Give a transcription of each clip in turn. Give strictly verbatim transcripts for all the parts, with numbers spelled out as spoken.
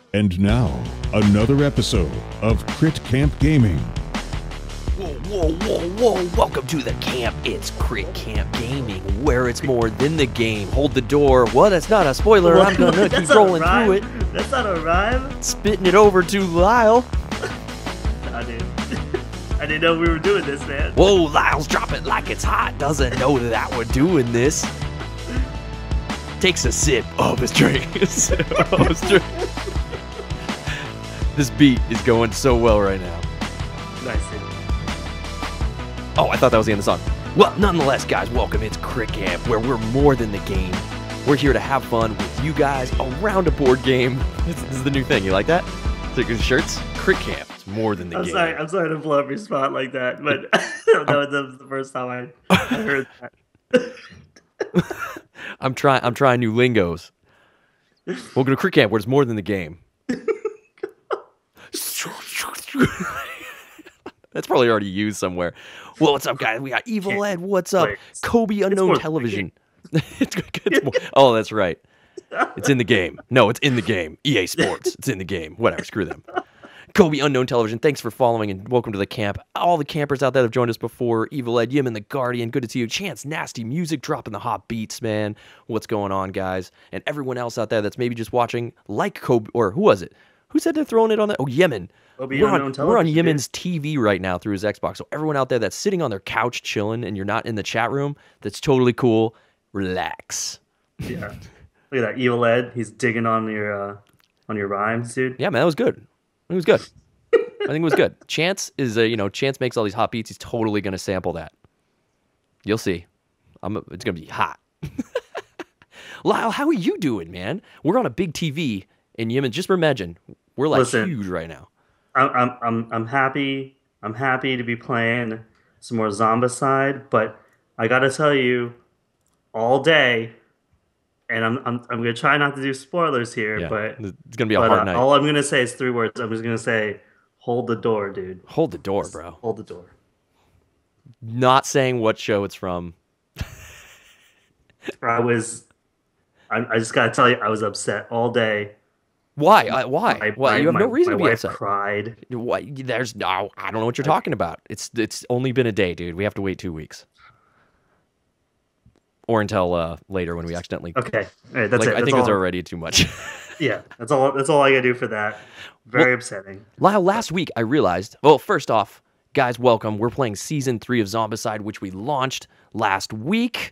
And now, another episode of Crit Camp Gaming. Whoa, whoa, whoa, whoa, welcome to the camp. It's Crit Camp Gaming, where it's more than the game. Hold the door. What? That's not a spoiler. I'm gonna keep rolling through it. That's not a rhyme. Spitting it over to Lyle. I didn't. I didn't know we were doing this, man. Whoa, Lyle's drop it like it's hot. Doesn't know that we're doing this. Takes a sip of his drink. Sip of his drink. This beat is going so well right now. Nice. Dude. Oh, I thought that was the end of the song. Well, nonetheless, guys, welcome. It's Crit Camp, where we're more than the game. We're here to have fun with you guys around a board game. This, this is the new thing. You like that? Good shirts? Crit Camp. It's more than the I'm game. sorry. I'm sorry to blow up your spot like that, but that was the first time I, I heard that. I'm trying. I'm trying new lingos. Welcome to Crit Camp, where it's more than the game. That's probably already used somewhere. Well, what's up, guys? We got Evil Ed. What's up? Wait, Kobe Unknown Television. it's, it's more, oh, that's right. It's in the game. No, it's in the game. E A Sports. It's in the game. Whatever. Screw them. Kobe Unknown Television. Thanks for following and welcome to the camp. All the campers out there that have joined us before. Evil Ed, Yim, and the Guardian. Good to see you. Chance, Nasty Music, dropping the hot beats, man. What's going on, guys? And everyone else out there that's maybe just watching, like Kobe, or who was it? Who said they're throwing it on that? Oh, Yemen. We're on, we're on Yemen's T V right now through his Xbox. So everyone out there that's sitting on their couch chilling and you're not in the chat room, that's totally cool. Relax. Yeah. Look at that Evil Ed. He's digging on your uh, on your rhymes, dude. Yeah, man, that was good. It was good. I think it was good. Chance is a, you know, Chance makes all these hot beats. He's totally gonna sample that. You'll see. I'm. It's gonna be hot. Lyle, how are you doing, man? We're on a big T V in Yemen. Just imagine, we're like Listen, huge right now. I'm I'm I'm I'm happy. I'm happy to be playing some more Zombicide, but I gotta tell you, all day, and I'm I'm I'm gonna try not to do spoilers here, Yeah, but it's gonna be a but, hard uh, night. all I'm gonna say is three words. I'm just gonna say, hold the door, dude. Hold the door, bro. Hold the door. Not saying what show it's from. I was, I, I just gotta tell you, I was upset all day. Why? I, why? My- Why? my- You have no my- reason my to be wife upset. cried. Why? There's no. I don't know what you're talking about. It's it's only been a day, dude. We have to wait two weeks, or until uh, later when we accidentally. Okay, all right, that's like, it. I That's think it's all- already too much. Yeah, that's all. That's all I gotta do for that. Very Well- upsetting. Lyle, last week I realized. Well, first off, guys, welcome. We're playing season three of Zombicide, which we launched last week.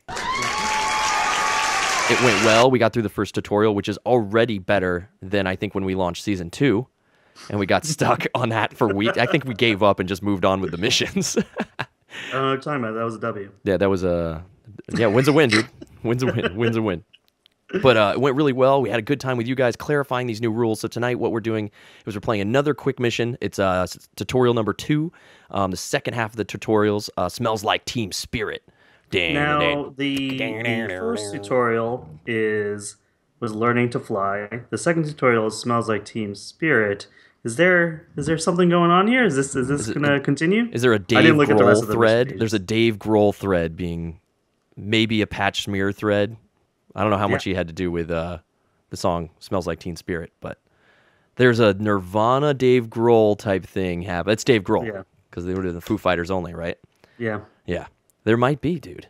It went well. We got through the first tutorial, which is already better than I think when we launched season two. And we got stuck on that for weeks. I think we gave up and just moved on with the missions. I don't know what you're talking about. That was a W. Yeah, that was a yeah. Win's a win, dude. Win's a win. Win's a win. But uh, it went really well. We had a good time with you guys clarifying these new rules. So tonight, what we're doing is we're playing another quick mission. It's uh, s- tutorial number two. Um, the second half of the tutorials uh, smells like Team Spirit. Dang, Now dang. the, the first tutorial is was learning to fly. The second tutorial is smells like Team Spirit. Is there is there something going on here? Is this is this Is it- gonna continue? Is there a Dave didn't look at the rest Grohl of the thread? pages. There's a Dave Grohl thread being maybe a patch smear thread. I don't know how much he had to do with uh, the song "Smells Like Teen Spirit," but there's a Nirvana Dave Grohl type thing happen. It's Dave Grohl Yeah. because they were the Foo Fighters only, right? Yeah. Yeah, there might be, dude.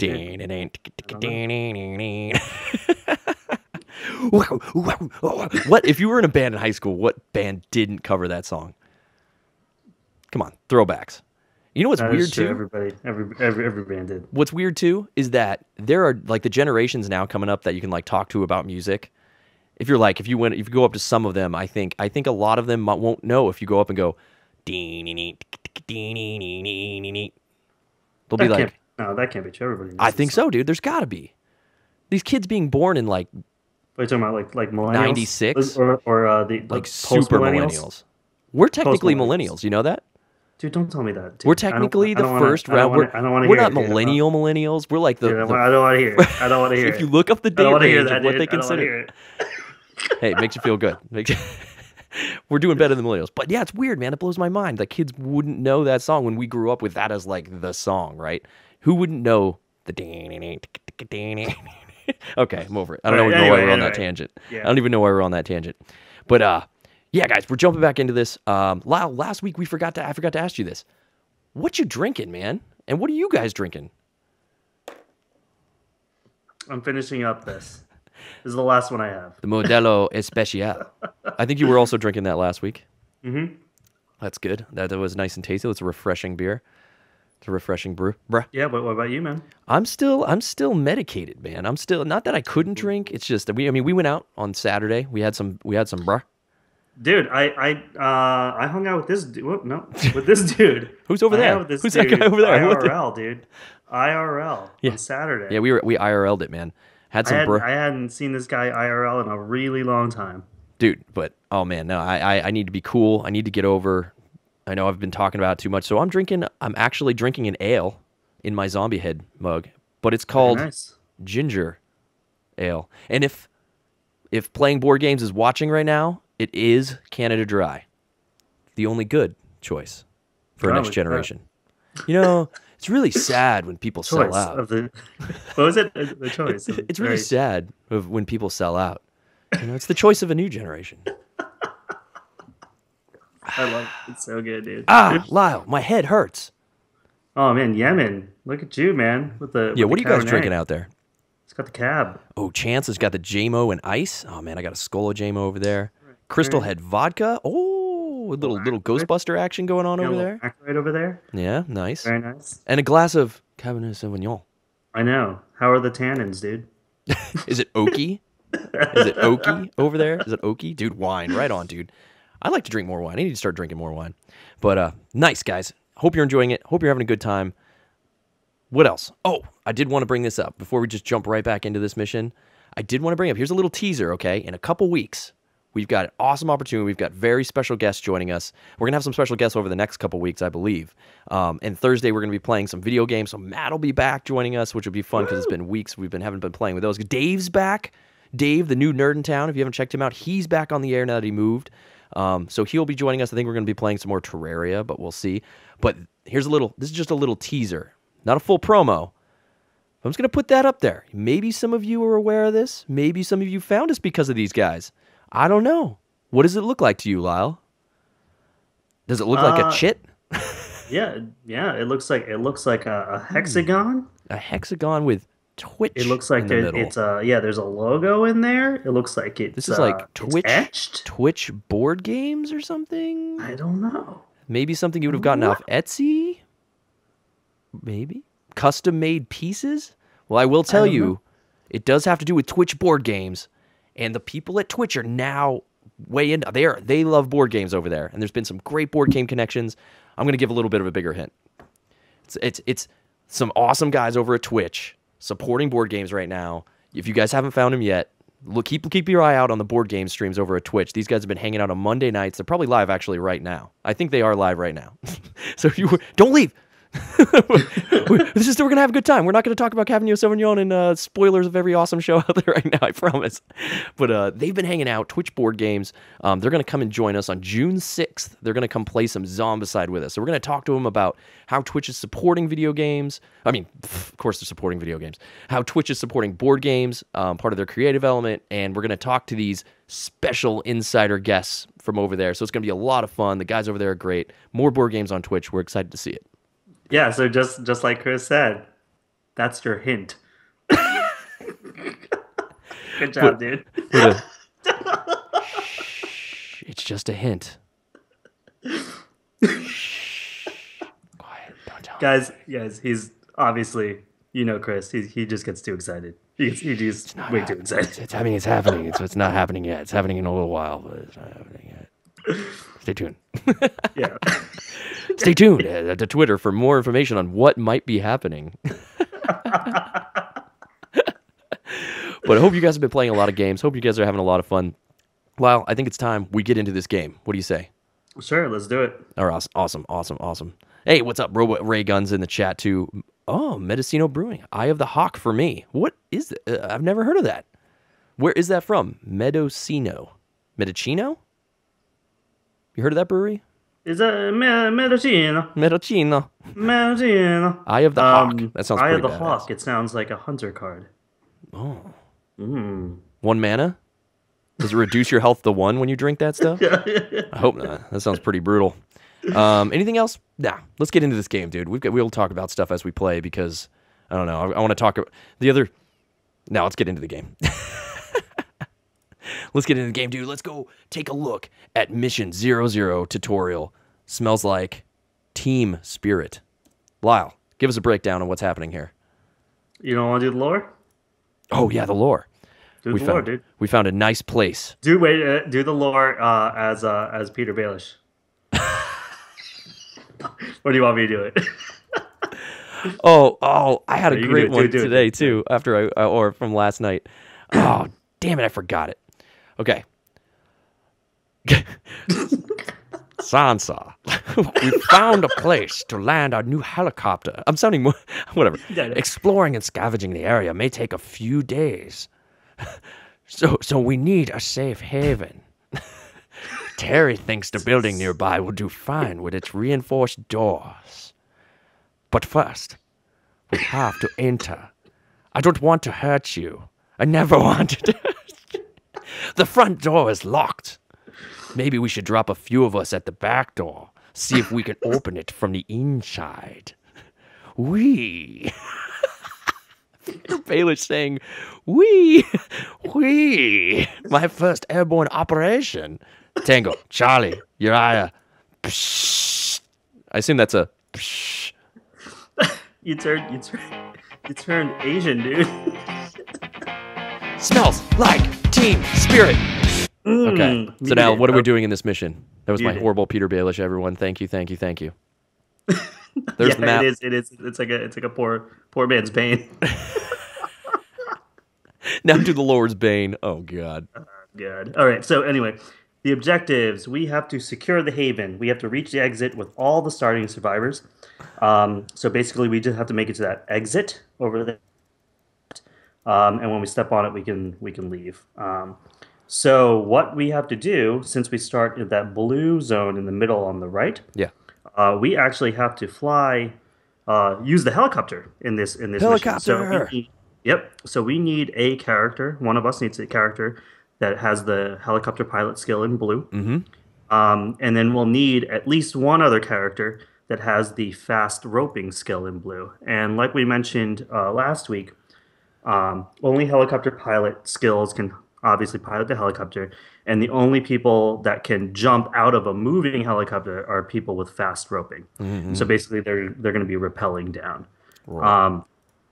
What if you were in a band in high school? What band didn't cover that song? Come on, throwbacks. You know what's That weird is true. too? Everybody, every every every band did. What's weird too is that there are like the generations now coming up that you can like talk to about music. If you're like, if you went, if you go up to some of them, I think, I think a lot of them might- won't know if you go up and go, they'll be That like, can't, no, that can't be true. Everybody. knows I this think song. so, dude. There's got to be these kids being born in like What are you talking about? Like like millennials, ninety-six? or or uh, the like the super post-millennials? millennials. We're technically Post-millennials. millennials. You know that? Dude, don't tell me that. Dude. We're I don't- technically I the don't wanna- first I don't round. wanna- We're, I don't want to we're hear not it, dude. I don't- millennial millennials. We're like the. Dude, I the- don't want to hear it. I don't want to hear it. if you look up the I date don't want to hear range that, of what dude. they I don't wanna consider, hear it. hey, it makes you feel good. Makes we're doing better than millennials. But yeah, it's weird, man. It blows my mind that kids wouldn't know that song when we grew up with that as like the song, right? Who wouldn't know the okay, I'm over it. I don't Right, even know why anyway, we're on that anyway. tangent. Yeah. I don't even know why we're on that tangent. But uh yeah, guys, we're jumping back into this. Um, Lyle, last week we forgot to I forgot to ask you this. What you drinking, man? And what are you guys drinking? I'm finishing up this. This is the last one I have. The Modelo Especial. I think you were also drinking that last week. Mm-hmm. That's good. That, that was nice and tasty. It's a refreshing beer. It's a refreshing brew. Bruh. Yeah, but what about you, man? I'm still I'm still medicated, man. I'm still not that I couldn't drink. It's just that we I mean we went out on Saturday. We had some we had some bruh. Dude, I I uh I hung out with this dude. Whoop, no, with this dude. Who's over I hung there? out with this Who's dude, that guy over there? I What the- R L, dude. I R L Yeah. on Saturday. Yeah, we were we I R L'd it, man. Had I, some had, bruh. I hadn't seen this guy I R L in a really long time. Dude, but oh man, no, I, I I need to be cool. I need to get over. I know I've been talking about it too much, so I'm drinking. I'm actually drinking an ale in my zombie head mug, but it's called Very nice. ginger ale. And if if playing board games is watching right now, it is Canada Dry, the only good choice for Oh, next look at that. generation. You know, it's really sad when people sell Choice out. of the what was it? The choice. It's, it's really Very- sad of when people sell out. You know, it's the choice of a new generation. I love it. It's so good, dude. Ah, Lyle, my head hurts. Oh man, Yemen. Look at you, man. With the Yeah, with what are the you guys Cabernet. drinking out there? It's got the cab. Oh, Chance has got the J M O and ice. Oh man, I got a Skolo J M O over there. Crystal Head vodka. Oh, a little little Ghostbuster action going on Got a over little there. pack right over there. Yeah, nice. Very nice. And a glass of Cabernet Sauvignon. I know. How are the tannins, dude? Is it oaky? Is it oaky over there? Is it oaky? Dude, wine. Right on, dude. I like to drink more wine. I need to start drinking more wine. But uh nice, guys. Hope you're enjoying it. Hope you're having a good time. What else? Oh, I did want to bring this up before we just jump right back into this mission. I did want to bring up, here's a little teaser, okay? In a couple weeks, we've got an awesome opportunity. We've got very special guests joining us. We're going to have some special guests over the next couple weeks, I believe. Um, and Thursday, we're going to be playing some video games. So Matt will be back joining us, which will be fun because it's been weeks we've been haven't been playing with those. Dave's back. Dave, the new nerd in town. If you haven't checked him out, he's back on the air now that he moved. Um, so he'll be joining us. I think we're going to be playing some more Terraria, but we'll see. But here's a little, this is just a little teaser, not a full promo. I'm just going to put that up there. Maybe some of you are aware of this. Maybe some of you found us because of these guys. I don't know. What does it look like to you, Lyle? Does it look like a Uh, chit? Yeah, yeah. It looks like it looks like a, a hexagon. A hexagon with Twitch It looks like in the it, middle. it's a yeah. There's a logo in there. It looks like it's This is uh, like it's Twitch, etched. Twitch board games or something? I don't know. Maybe something you would have gotten off Etsy? Maybe? Custom made pieces? Well, I will tell don't you, know. it does have to do with Twitch board games. And the people at Twitch are now way in. They are, they love board games over there. And there's been some great board game connections. I'm going to give a little bit of a bigger hint. It's, it's, it's some awesome guys over at Twitch supporting board games right now. If you guys haven't found them yet, look, keep keep your eye out on the board game streams over at Twitch. These guys have been hanging out on Monday nights. They're probably live actually right now. I think they are live right now. So if you were, don't leave. This is we're gonna have a good time. We're not gonna talk about Cabernet Sauvignon and uh, spoilers of every awesome show out there right now. I promise. But uh, they've been hanging out Twitch board games. Um, they're gonna come and join us on June sixth. They're gonna come play some Zombicide with us. So we're gonna talk to them about how Twitch is supporting video games. I mean, of course they're supporting video games. How Twitch is supporting board games, um, part of their creative element, and we're gonna talk to these special insider guests from over there. So it's gonna be a lot of fun. The guys over there are great. More board games on Twitch. We're excited to see it. Yeah. So just just like Chris said, that's your hint. Good job, dude. With a- Shh, it's just a hint. Shh. Quiet. Don't tell him. Guys, guys, he's obviously, you know, Chris. He he just gets too excited. He gets, he gets Not way too happening. excited. It's, it's happening. It's happening. It's, it's not happening yet. It's happening in a little while, but it's not happening yet. Stay tuned. Yeah. Stay tuned uh, to Twitter for more information on what might be happening. But I hope you guys have been playing a lot of games. Hope you guys are having a lot of fun. Well, I think it's time we get into this game. What do you say? Sure, let's do it. All right, awesome, awesome, awesome. Hey, what's up? Robo Ray Guns in the chat too. Oh, Mendocino Brewing. Eye of the Hawk for me. What is it? Uh, I've never heard of that. Where is that from? Mendocino. Medicino? You heard of that brewery? Is that Me- Medicino? Medicino. Medicino. Eye of the Hawk. That sounds Eye pretty of the badass. Hawk. It sounds like a hunter card. Oh. Mm. One mana? Does it reduce your health to one when you drink that stuff? I hope not. That sounds pretty brutal. Um, anything else? Nah. Let's get into this game, dude. We've got, we'll talk about stuff as we play because I don't know. I, I want to talk about the other. Now let's get into the game. Let's get into the game, dude. Let's go take a look at Mission Zero Zero tutorial. Smells like Team Spirit. Lyle, give us a breakdown on what's happening here. You don't want to do the lore? Oh yeah, the lore. Do we the found, lore, dude. We found a nice place. Do wait. Uh, do the lore uh, as uh, as Peter Baelish. Or do you want me to do it? Oh, oh, I had a Yeah, you can great do it, one do it, do it, today do it. too. After I, or from last night. Oh, damn it, I forgot it. Okay. Sansa, we found a place to land our new helicopter. I'm sounding more, whatever. Yeah, yeah. Exploring and scavenging the area may take a few days. So, so we need a safe haven. Terry thinks the building nearby will do fine with its reinforced doors. But first, we have to enter. I don't want to hurt you. I never wanted to hurt you. The front door is locked. Maybe we should drop a few of us at the back door. See if we can open it from the inside. We. Peter Baelish saying, we. We. My first airborne operation. Tango, Charlie, Uriah. Psh. I assume that's a psh. You turned you turned you turned Asian, dude. Smells like Team Spirit. Mm, Okay, so you now did. what are we Oh, doing in this mission? That was You my did. horrible Peter Baelish, everyone. Thank you, thank you, thank you. There's yeah, the map. it is. It is. It's like a. It's like a poor, poor man's pain. Now to the Lord's Bane. Oh, God. Good. All right. So anyway, the objectives: we have to secure the haven. We have to reach the exit with all the starting survivors. Um, so basically, we just have to make it to that exit over there. Um, and when we step on it, we can we can leave. Um, so what we have to do, since we start in that blue zone in the middle on the right, Yeah. uh, we actually have to fly, uh, use the helicopter in this in this mission. So Helicopter! we need, yep. So we need a character. One of us needs a character that has the helicopter pilot skill in blue. Mm-hmm. Um, and then we'll need at least one other character that has the fast roping skill in blue. And like we mentioned uh, last week, um, only helicopter pilot skills can obviously pilot the helicopter, and the only people that can jump out of a moving helicopter are people with fast roping. Mm-hmm. So basically, they're they're going to be rappelling down. Right. Um,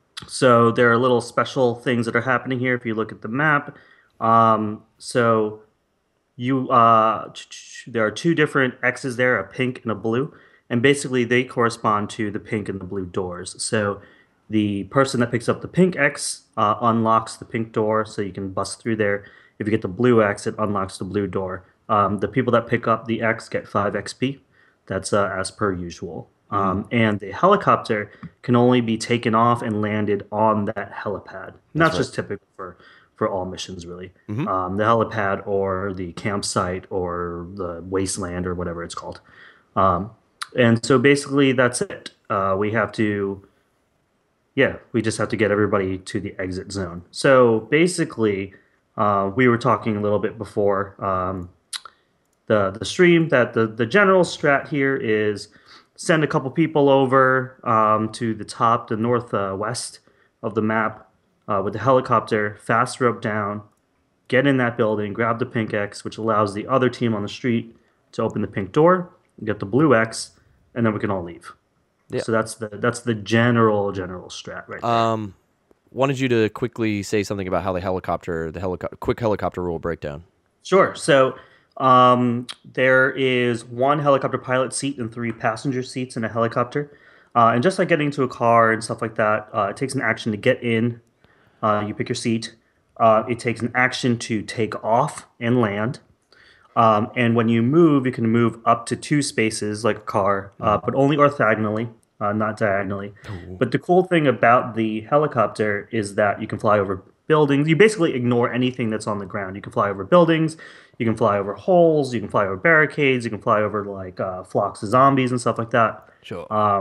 so there are little special things that are happening here if you look at the map. Um, so you uh, there are two different X's there, a pink and a blue, and basically they correspond to the pink and the blue doors. So the person that picks up the pink X uh, unlocks the pink door, so you can bust through there. If you get the blue X, it unlocks the blue door. Um, the people that pick up the X get five X P. That's uh, as per usual. Um, and the helicopter can only be taken off and landed on that helipad. And that's just typical for, for all missions, really. Mhm. Um, the helipad or the campsite or the wasteland or whatever it's called. Um, and so basically that's it. Uh, we have to, yeah, we just have to get everybody to the exit zone. So basically, uh, we were talking a little bit before um, the the stream that the the general strat here is send a couple people over um, to the top, the northwest of the map uh, with the helicopter, fast rope down, get in that building, grab the pink X, which allows the other team on the street to open the pink door, get the blue X, and then we can all leave. Yeah. So that's the that's the general general strat right there. Um, wanted you to quickly say something about how the helicopter, the helicopter, quick helicopter rule breakdown. Sure. So um, there is one helicopter pilot seat and three passenger seats in a helicopter. Uh, and just like getting into a car and stuff like that, uh, it takes an action to get in. Uh, you pick your seat. Uh, it takes an action to take off and land. Um, and when you move, you can move up to two spaces like a car, uh, but only orthogonally, uh, not diagonally. But the cool thing about the helicopter is that you can fly over buildings. You basically ignore anything that's on the ground. You can fly over buildings, you can fly over holes, you can fly over barricades, you can fly over like uh, flocks of zombies and stuff like that. Sure. Um,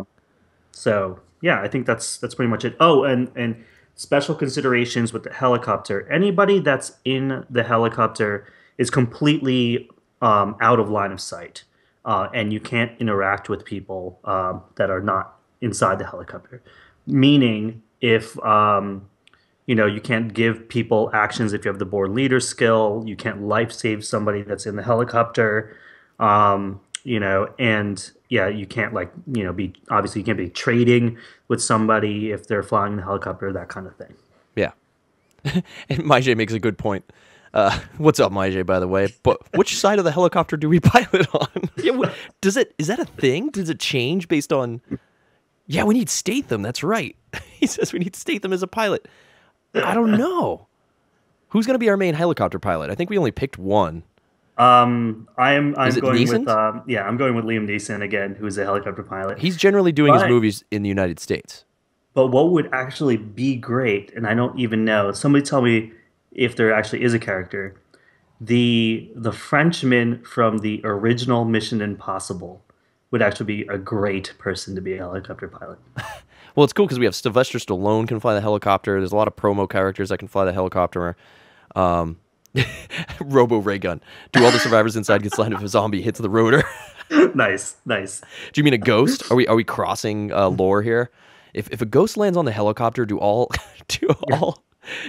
so yeah, I think that's that's pretty much it. Oh, and and special considerations with the helicopter. Anybody that's in the helicopter is completely um, out of line of sight, uh, and you can't interact with people um, that are not inside the helicopter. Meaning, if um, you know, you can't give people actions if you have the board leader skill. You can't life save somebody that's in the helicopter. Um, you know, and yeah, you can't like you know be obviously you can't be trading with somebody if they're flying in the helicopter, that kind of thing. Yeah. And Maije makes a good point. Uh, what's up, Maije, by the way? But which side of the helicopter do we pilot on? Yeah, wh- does it is that a thing? Does it change based on? Yeah, we need Statham. That's right. He says we need Statham as a pilot. I don't know. Who's going to be our main helicopter pilot? I think we only picked one. Um, I'm I'm Is it going Neeson? with um, yeah, I'm going with Liam Neeson again, who's a helicopter pilot. He's generally doing his But- movies in the United States. But what would actually be great, and I don't even know. Somebody tell me if there actually is a character. The the Frenchman from the original Mission Impossible would actually be a great person to be a helicopter pilot. Well, it's cool because we have Sylvester Stallone can fly the helicopter. There's a lot of promo characters that can fly the helicopter. Um, Robo Ray Gun. Do all the survivors inside get slammed if a zombie hits the rotor? Nice, nice. Do you mean a ghost? Are we are we crossing uh, lore here? If if a ghost lands on the helicopter, do all do all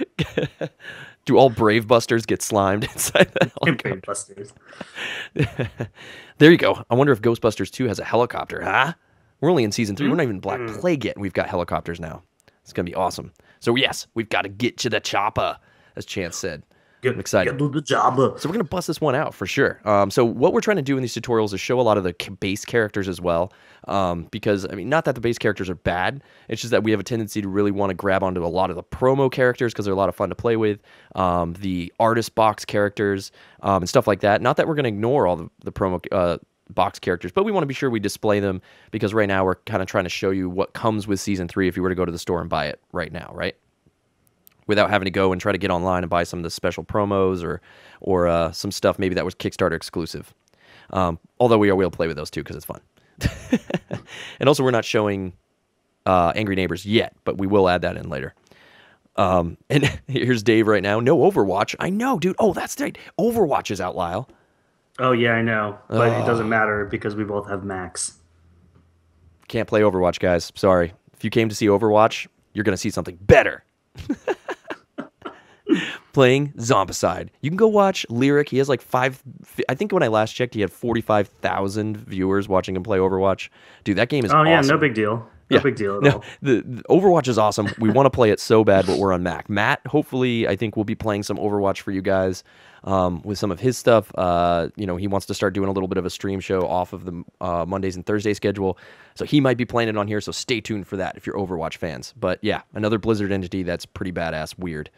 do all Brave Busters get slimed inside the helicopter? Busters. There you go. I wonder if Ghostbusters two has a helicopter, huh? We're only in season three. We're not even Black Plague yet, and we've got helicopters now. It's gonna be awesome. So yes, we've got to get to the chopper, as Chance said. Get, I'm excited. Get to the job. So we're going to bust this one out for sure. Um, so what we're trying to do in these tutorials is show a lot of the c- base characters as well. Um, because, I mean, not that the base characters are bad. It's just that we have a tendency to really want to grab onto a lot of the promo characters because they're a lot of fun to play with. Um, the artist box characters um, and stuff like that. Not that we're going to ignore all the, the promo uh, box characters, but we want to be sure we display them because right now we're kind of trying to show you what comes with Season three if you were to go to the store and buy it right now, right? Without having to go and try to get online and buy some of the special promos or or uh, some stuff maybe that was Kickstarter exclusive. Um, although we are will play with those too because it's fun. And also we're not showing uh, Angry Neighbors yet, but we will add that in later. Um, and here's Dave right now. No Overwatch. I know, dude. Oh, that's right. Overwatch is out, Lyle. Oh yeah, I know, but Oh. it doesn't matter because we both have Max. Can't play Overwatch, guys. Sorry. If you came to see Overwatch, you're going to see something better. Playing Zombicide. You can go watch Lyric. He has like five. I think when I last checked, he had forty-five thousand viewers watching him play Overwatch. Dude, that game is Oh awesome. yeah, no big deal. No Yeah. big deal at No, all. the, the Overwatch is awesome. We want to play it so bad, but we're on Mac. Matt, hopefully, I think we'll be playing some Overwatch for you guys um, with some of his stuff. Uh, you know, he wants to start doing a little bit of a stream show off of the uh, Mondays and Thursday schedule, so he might be playing it on here. So stay tuned for that if you're Overwatch fans. But yeah, another Blizzard entity that's pretty badass. Weird.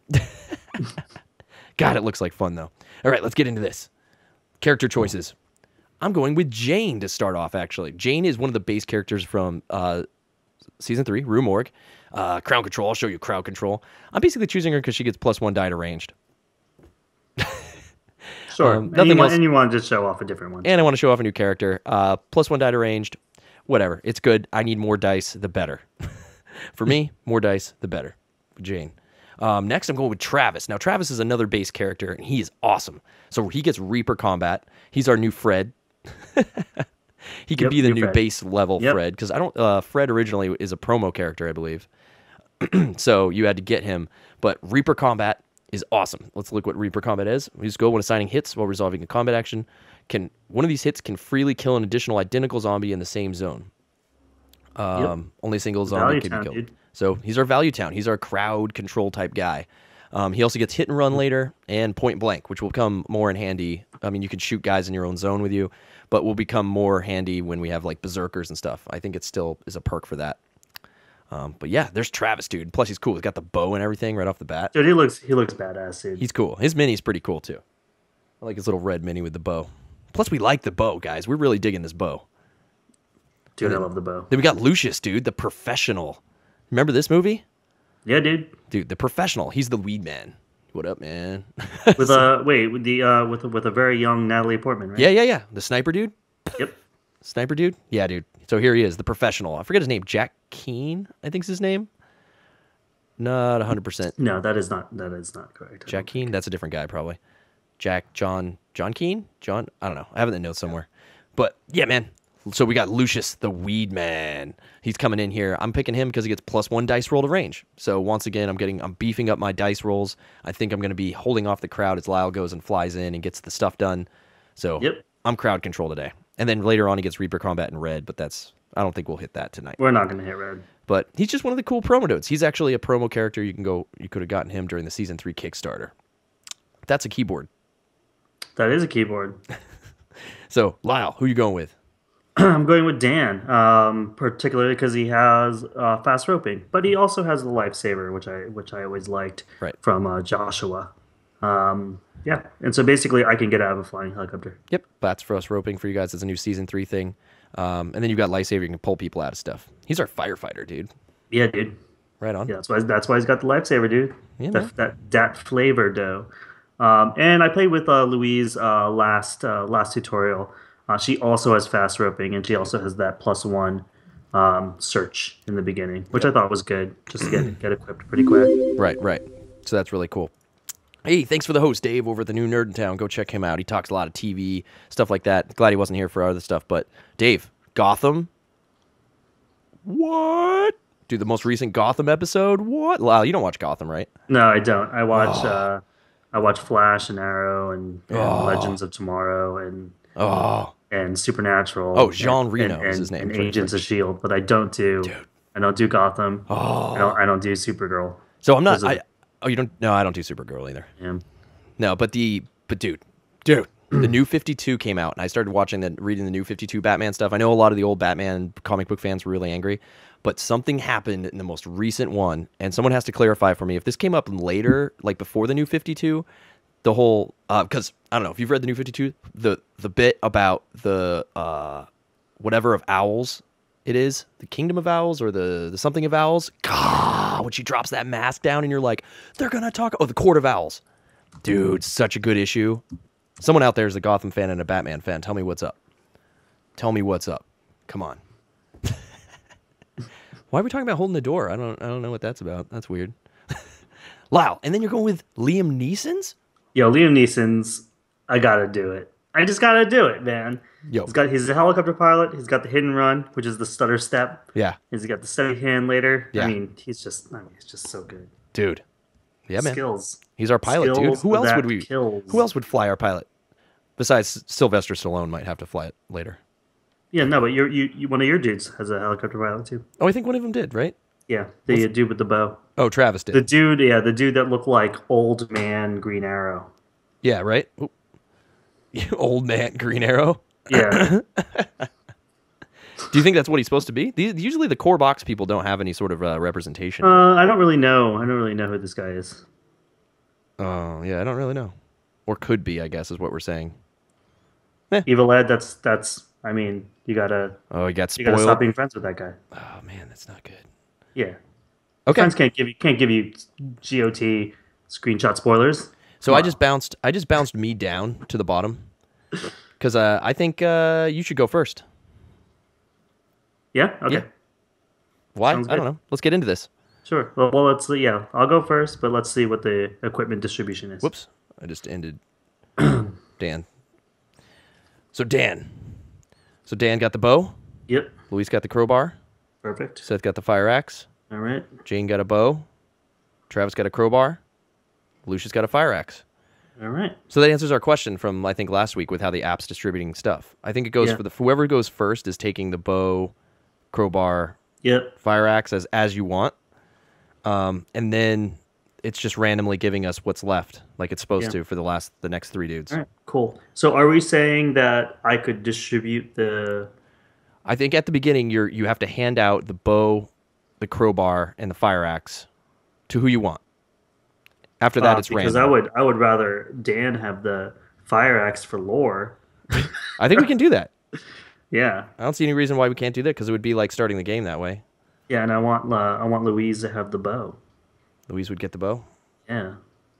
God, it looks like fun though. All right, let's get into this. Character choices. I'm going with Jane to start off, actually. Jane is one of the base characters from uh, Season three, Rue Morgue. Uh, Crown Control, I'll show you Crowd Control. I'm basically choosing her because she gets plus one die to ranged. Sure. Um, and, nothing you want, else- and you want to just show off a different one. And I want to show off a new character. Uh, plus one die to ranged. Whatever. It's good. I need more dice, the better. For me, more dice, the better. Jane. Um, next, I'm going with Travis. Now, Travis is another base character, and he is awesome. So he gets Reaper Combat. He's our new Fred. He could Yep, be the new new Fred. base level Yep. Fred, because I don't. Uh, Fred originally is a promo character, I believe. So you had to get him. But Reaper Combat is awesome. Let's look what Reaper Combat is. We just go when assigning hits while resolving a combat action. Can one of these hits can freely kill an additional identical zombie in the same zone. Um, Only a single zombie Value can town, be killed. dude. So he's our value town. He's our crowd control type guy. Um, he also gets hit and run later and point blank, which will come more in handy. I mean, you can shoot guys in your own zone with you, but will become more handy when we have like berserkers and stuff. I think it still is a perk for that. Um, but yeah, there's Travis, dude. Plus he's cool. He's got the bow and everything right off the bat. Dude, he looks he looks badass, dude. He's cool. His mini's pretty cool too. I like his little red mini with the bow. Plus we like the bow, guys. We're really digging this bow. Dude, I love the bow. Then we got Lucius, dude, the professional. Remember this movie? Yeah, dude. Dude, the professional. He's the weed man. What up, man? With a wait, with the uh with with a very young Natalie Portman, right? Yeah, yeah, yeah. The sniper dude? Yep. Sniper dude? Yeah, dude. So here he is, the professional. I forget his name. Jack Keen, I think's his name. Not one hundred percent. No, that is not that is not correct. Jack Keen? That's a different guy, probably. Jack, John, John Keane, John. I don't know. I have it in the notes somewhere. But yeah, man. So we got Lucius the Weed Man. He's coming in here. I'm picking him because he gets plus one dice roll to range. So once again, I'm getting, I'm beefing up my dice rolls. I think I'm going to be holding off the crowd as Lyle goes and flies in and gets the stuff done. So Yep. I'm crowd control today. And then later on, he gets Reaper Combat in red, but that's, I don't think we'll hit that tonight. We're not going to hit red. But he's just one of the cool promo dudes. He's actually a promo character. You can go, you could have gotten him during the season three Kickstarter. That's a keyboard. That is a keyboard. So Lyle, who you going with? I'm going with Dan, um, particularly because he has uh, fast roping, but he also has the lifesaver, which I which I always liked Right. from uh, Joshua. Um, yeah, and so basically, I can get out of a flying helicopter. Yep, bats for us roping for you guys. It's a new season three thing. Um, and then you've got lifesaver. You can pull people out of stuff. He's our firefighter, dude. Yeah, dude. Right on. Yeah, that's why that's why he's got the lifesaver, dude. Yeah, man. that, that that flavor dough. Um, and I played with uh, Louise uh, last uh, last tutorial. Uh, she also has fast roping, and she also has that plus one um, search in the beginning, which I thought was good, just to get get equipped pretty quick. Right, right. So that's really cool. Hey, thanks for the host, Dave, over at the new Nerd in Town. Go check him out. He talks a lot of T V, stuff like that. Glad he wasn't here for other stuff. But, Dave, Gotham? What? Dude, the most recent Gotham episode? What? Lyle, you don't watch Gotham, right? No, I don't. I watch Oh. uh, I watch Flash and Arrow and, and Oh. Legends of Tomorrow and Oh, and Supernatural. Oh, Jean and, Reno and, is and, his name. And Agents of Shield, but I don't do. Dude. I don't do Gotham. Oh. I don't. I don't do Supergirl. So I'm not. Those are- I, oh, you don't. No, I don't do Supergirl either. Yeah. No, but the but dude, dude, the new fifty-two came out, and I started watching the reading the new fifty-two Batman stuff. I know a lot of the old Batman comic book fans were really angry, but something happened in the most recent one, and someone has to clarify for me if this came up later, like before the new fifty-two. The whole because uh, I don't know if you've read the new fifty-two, the the bit about the uh, whatever of owls it is, the kingdom of owls or the the something of owls. God, when she drops that mask down, and you're like, they're gonna talk. Oh, the court of owls. Dude, such a good issue. Someone out there is a Gotham fan and a Batman fan. Tell me what's up. Tell me what's up. Come on. Why are we talking about holding the door? I don't I don't know what that's about. That's weird. Lyle, and then you're going with Liam Neeson's? Yo, Liam Neeson's. I gotta do it. I just gotta do it, man. Yo. He's got. He's a helicopter pilot. He's got the hidden run, which is the stutter step. Yeah. He's got the steady hand later. Yeah. I mean, he's just. I mean, he's just so good. Dude. Yeah, man. Skills. He's our pilot, dude. Skills Who else that would we kills. Who else would fly our pilot? Besides Sylvester Stallone might have to fly it later. Yeah, no, but you're, you, you, one of your dudes has a helicopter pilot too. Oh, I think one of them did, right? Yeah, the dude with the bow. Oh, Travis did. The dude, yeah, the dude that looked like old man Green Arrow. Yeah, right? Oop. Old man Green Arrow. Yeah. Do you think that's what he's supposed to be? These, usually the core box people don't have any sort of uh, representation. uh, I don't really know. I don't really know who this guy is. Oh, yeah, I don't really know. Or could be, I guess, is what we're saying. Evil Ed, that's, that's, I mean, you gotta, Oh, he got you gotta spoiled. stop being friends with that guy. Oh, man, that's not good. Yeah. Okay. Friends can't give you, can't give you G O T screenshot spoilers. So Come I on. just bounced I just bounced me down to the bottom. Because uh, I think uh, you should go first. Yeah? Okay. Yeah. Why? Sounds I don't good. know. Let's get into this. Sure. Well, well, let's, yeah, I'll go first, but let's see what the equipment distribution is. Whoops. I just ended Dan. So Dan. So Dan got the bow. Yep. Luis got the crowbar. Perfect. Seth got the fire axe. All right. Jane got a bow. Travis got a crowbar. Lucius got a fire axe. All right. So that answers our question from, I think, last week with how the app's distributing stuff. I think it goes Yeah. for the whoever goes first is taking the bow, crowbar, Yep. fire axe as, as you want. Um, and then it's just randomly giving us what's left, like it's supposed Yeah. to for the last the next three dudes. All right. Cool. So are we saying that I could distribute the... I think at the beginning you're you have to hand out the bow, the crowbar, and the fire axe to who you want. After that, uh, it's because random. I would I would rather Dan have the fire axe for lore. I think we can do that. Yeah. I don't see any reason why we can't do that because it would be like starting the game that way. Yeah, and I want uh, I want Louise to have the bow. Louise would get the bow. Yeah.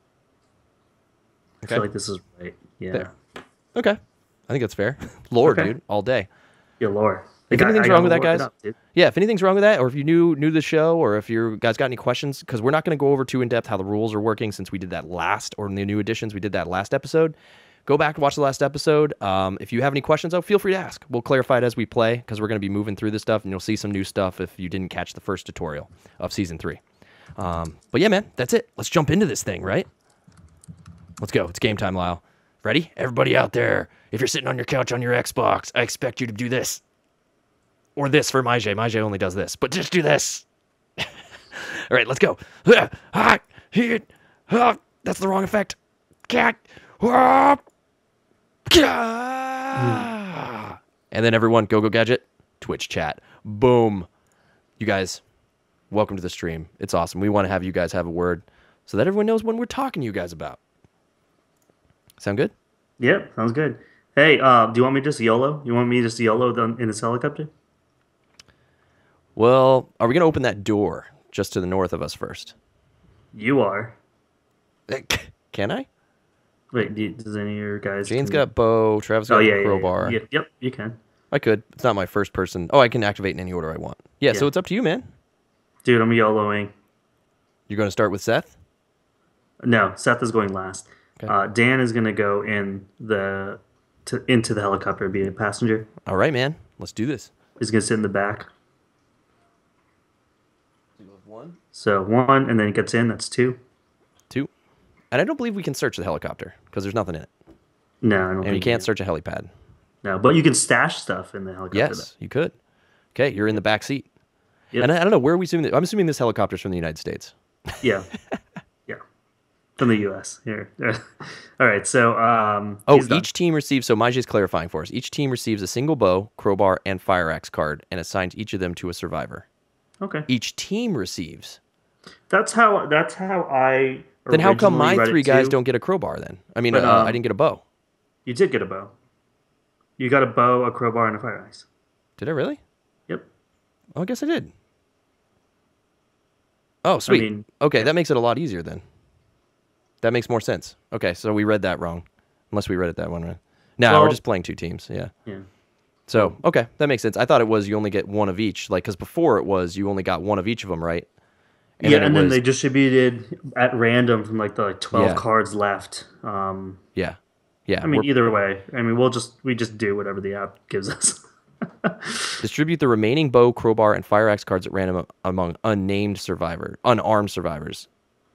I Okay. feel like this is right. Yeah. There. Okay. I think that's fair. Lore, Okay. dude, all day. Yeah, lore. If Like, I- anything's I wrong gotta with that, look it guys, up, dude. yeah, if anything's wrong with that, or if you knew knew the show, or if you guys got any questions, because we're not going to go over too in depth how the rules are working since we did that last, or in the new editions we did that last episode. Go back and watch the last episode. Um, if you have any questions, though, feel free to ask. We'll clarify it as we play because we're going to be moving through this stuff, and you'll see some new stuff if you didn't catch the first tutorial of season three. Um, but yeah, man, that's it. Let's jump into this thing, right? Let's go. It's game time, Lyle. Ready? Everybody out there, if you're sitting on your couch on your Xbox, I expect you to do this. Or this for Maije. Maije only does this, but just do this. All right, let's go. That's the wrong effect. Cat. And then everyone, go, go, gadget, Twitch chat. Boom. You guys, welcome to the stream. It's awesome. We want to have you guys have a word so that everyone knows what we're talking to you guys about. Sound good? Yep, sounds good. Hey, uh, do you want me to just YOLO? You want me to just YOLO down in this helicopter? Well, are we going to open that door just to the north of us first? You are. Can I? Wait, do, does any of your guys? Jane's can- got bow. Travis got Oh yeah, yeah, crowbar. yeah, yeah. Yep, you can. I could. It's not my first person. Oh, I can activate in any order I want. Yeah, so Yeah. it's up to you, man. Dude, I'm YOLOing. You're going to start with Seth? No, Seth is going last. Okay. Uh, Dan is gonna go in the to, into the helicopter, be a passenger. All right, man. Let's do this. He's gonna sit in the back. One, So one, and then he gets in. That's two. two. And I don't believe we can search the helicopter because there's nothing in it. No, I don't. And think you can't search a helipad. No, but you can stash stuff in the helicopter. Yes, you could. Okay, you're in the back seat. Yep. And I, I don't know, where are we assuming that? I'm assuming this helicopter's from the United States. though. Yeah. Yeah. From the U S Here. All right. So um. Oh, he's done. each team receives, so Maiji's clarifying for us. Each team receives a single bow, crowbar, and fire axe card and assigns each of them to a survivor. Okay. Each team receives. That's how. That's how I. Then how come my originally read it three guys too. don't get a crowbar then? I mean, But, uh, um, I didn't get a bow. You did get a bow. You got a bow, a crowbar, and a fire axe. Did I really? Yep. Oh, I guess I did. Oh, sweet. mean, okay, that makes it a lot easier then. That makes more sense. Okay, so we read that wrong. Unless we read it that one right. No, we're Well- just playing two teams. Yeah. Yeah. So, okay, that makes sense. I thought it was you only get one of each. Like, because before it was you only got one of each of them, right? yeah, then it and then was- they distributed at random from like the like twelve Yeah. cards left. Um, Yeah. Yeah. I mean, we're- either way, I mean, we'll just we just do whatever the app gives us. distribute the remaining bow, crowbar, and fire axe cards at random among unnamed survivor, unarmed survivors.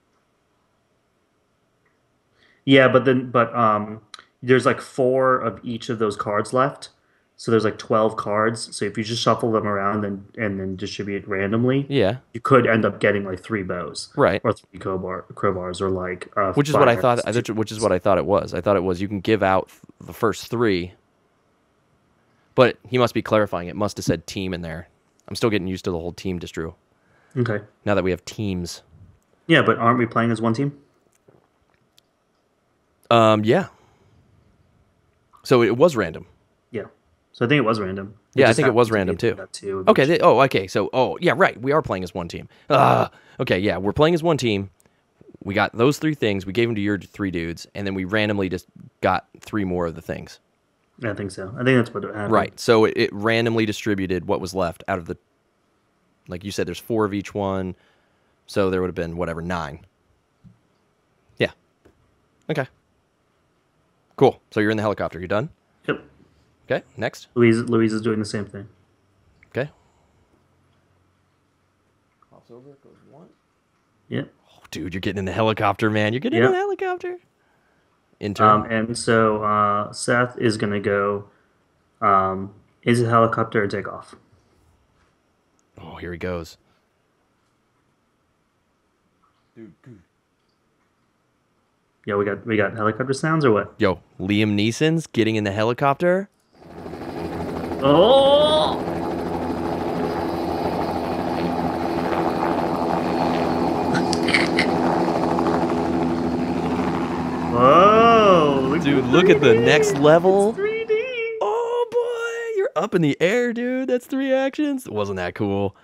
Yeah, but then but um, there's like four of each of those cards left, so there's like twelve cards. So if you just shuffle them around and and then distribute randomly, Yeah. you could end up getting like three bows, Right. or three crowbar crowbars, or like uh, Which is what I fire thought. axe. Which is what I thought it was. I thought it was you can give out the first three, but he must be clarifying. It must have said team in there. I'm still getting used to the whole team distro Okay. now that we have teams. Yeah, but aren't we playing as one team? Um, yeah. So it was random. Yeah. So I think it was random. Yeah, I just think it happened was to be random, too. that too, Okay. which- They, oh, okay. So, oh, yeah, right. We are playing as one team. Ah, okay. Yeah, we're playing as one team. We got those three things. We gave them to your three dudes, and then we randomly just got three more of the things. I think so. I think that's what happened. Right. So it, it randomly distributed what was left out of the, like you said, there's four of each one. So there would have been whatever, nine. Yeah. Okay. Cool. So you're in the helicopter. You done? Yep. Okay. Next. Louise, Louise is doing the same thing. Okay. Hops over. Goes one. Yep. Oh, dude, you're getting in the helicopter, man. You're getting in Yep. the helicopter. Intern. Um, and so uh, Seth is going to go um, into the helicopter and take off. oh, here he goes. Yeah, we got we got helicopter sounds or what? Yo, Liam Neeson's getting in the helicopter. Oh! Whoa! Look Dude, the look at the three D. next level. It's three D. Oh boy, you're up in the air, dude. That's three actions. Wasn't that cool?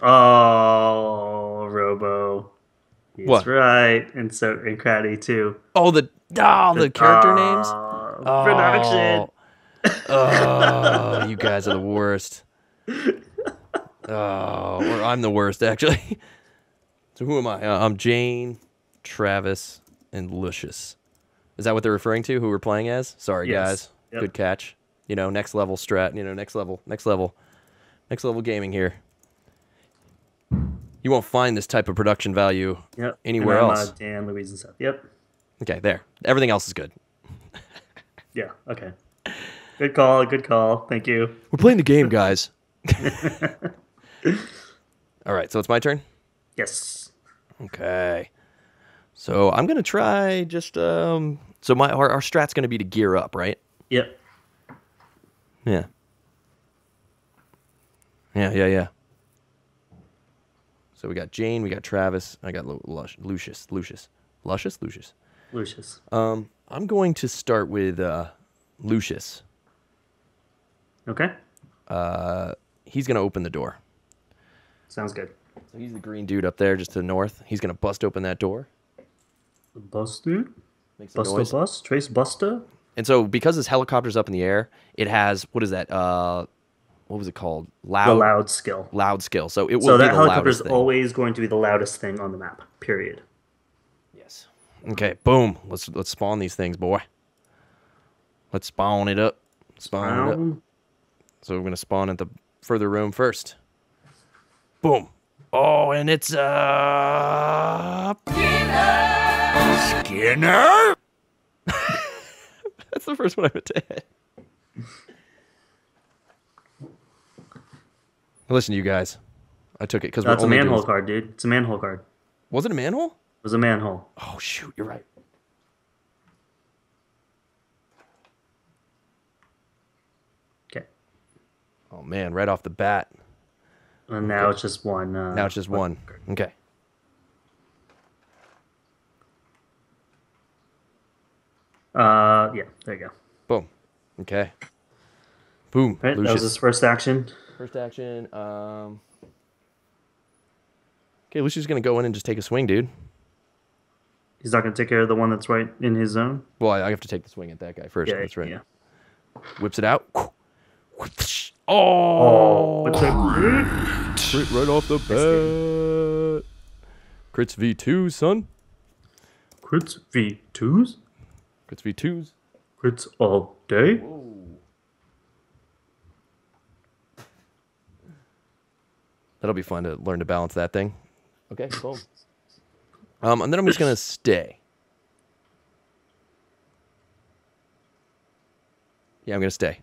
Oh, Robo. He's What? right. And so and Craddy too. Oh, the oh, the character names. Oh, Oh. Production. Oh, you guys are the worst. Oh, or I'm the worst, actually. So who am I? Uh, I'm Jane, Travis, and Lucius. Is that what they're referring to, who we're playing as? Sorry, Yes. guys. Yep. Good catch. You know, next level strat. You know, next level, next level, next level gaming here. You won't find this type of production value Yep. anywhere and I'm, else. Uh, Dan, Louise, and Seth. Yep. Okay, there. Everything else is good. Yeah. Okay. Good call. Good call. Thank you. We're playing the game, guys. All right, so it's my turn? Yes. Okay. So I'm going to try just... um. So my our, our strat's going to be to gear up, right? Yep. Yeah. Yeah, yeah, yeah. So we got Jane, we got Travis, I got Lu- Lush, Lucius, Lucius, Luscious, Lucius. Lucius. Um, I'm going to start with uh, Lucius. Okay. Uh, he's gonna open the door. Sounds good. So he's the green dude up there, just to the north. He's gonna bust open that door. Bust, dude. Makes a Busta noise. bus. Trace Busta. And so because this helicopter's up in the air, it has what is that? Uh, what was it called? Loud, The loud skill. loud skill. So it will So be that the helicopter is loudest thing. always going to be the loudest thing on the map. Period. Yes. Okay. Boom. Let's let's spawn these things, boy. Let's spawn it up. Spawn it up. Um, So we're gonna spawn at the further room first. Boom. Oh, and it's uh Skinner. That's the first one I meant to hit. Listen, you guys. I took it because we're that's a only manhole doing... card, dude. It's a manhole card. It Was it a manhole? was a manhole. Oh shoot, you're right. Okay. Oh man, right off the bat. And now it's just one. Uh, Now it's just one. Okay. Uh, yeah. There you go. Boom. Okay. Boom. Right. That was Lucius. his first action. First action. Um. Okay, Lucius is gonna go in and just take a swing, dude. He's not going to take care of the one that's right in his zone. Well, I I have to take the swing at that guy first. Yeah. That's right. Yeah. Whips it out. Oh! Oh, what's that? Crit right off the bat. Crits V two, son. Crits V twos. Crits V twos. Crits all day. That'll be fun to learn to balance that thing. Okay, boom. Um, and then I'm just gonna stay. Yeah, I'm gonna stay.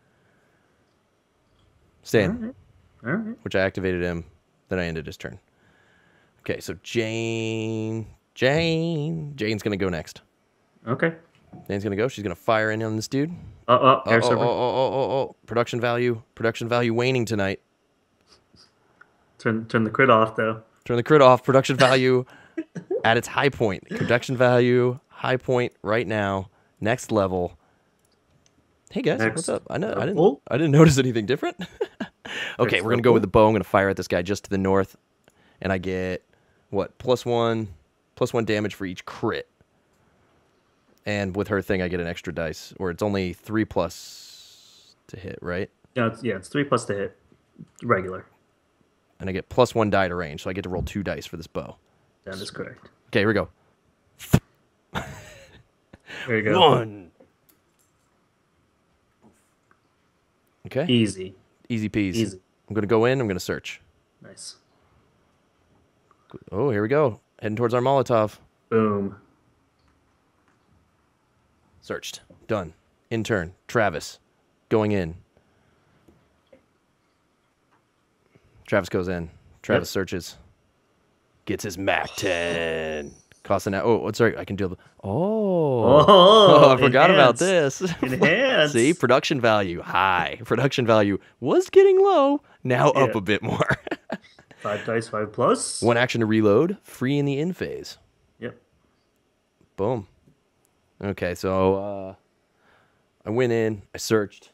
Staying, All right. All right. which I activated him. Then I ended his turn. Okay, so Jane, Jane, Jane's gonna go next. Okay. Jane's gonna go. She's gonna fire in on this dude. Uh, uh, Oh, air oh, oh, server. oh, oh, oh, oh! Production value, production value waning tonight. Turn, turn the crit off though. Turn the crit off. Production value at its high point. Production value high point right now. Next level. Hey guys, Next what's up? I know I didn't level? I didn't notice anything different. Okay, Next we're gonna go with level? the bow. I'm gonna fire at this guy just to the north, and I get what plus one plus one damage for each crit. And with her thing, I get an extra dice, or it's only three plus to hit, right? Yeah, it's, yeah, it's three plus to hit. Regular. And I get plus one die to range, so I get to roll two dice for this bow. That is correct. Okay, here we go. There you go. One. Okay. Easy. Easy peasy. Easy. I'm gonna go in. I'm gonna search. Nice. Oh, here we go. Heading towards our Molotov. Boom. Searched. Done. Intern. Travis. Going in. Travis goes in. Travis Yep. searches. Gets his Mac ten. Costing out. Oh, sorry. I can do. Oh. Oh, I forgot about enhance. this. Enhance. See, production value high. Production value was getting low. Now up Yeah. a bit more. Five dice, five plus. One action to reload. Free in the in phase. Yep. Boom. Okay, so uh, I went in. I searched.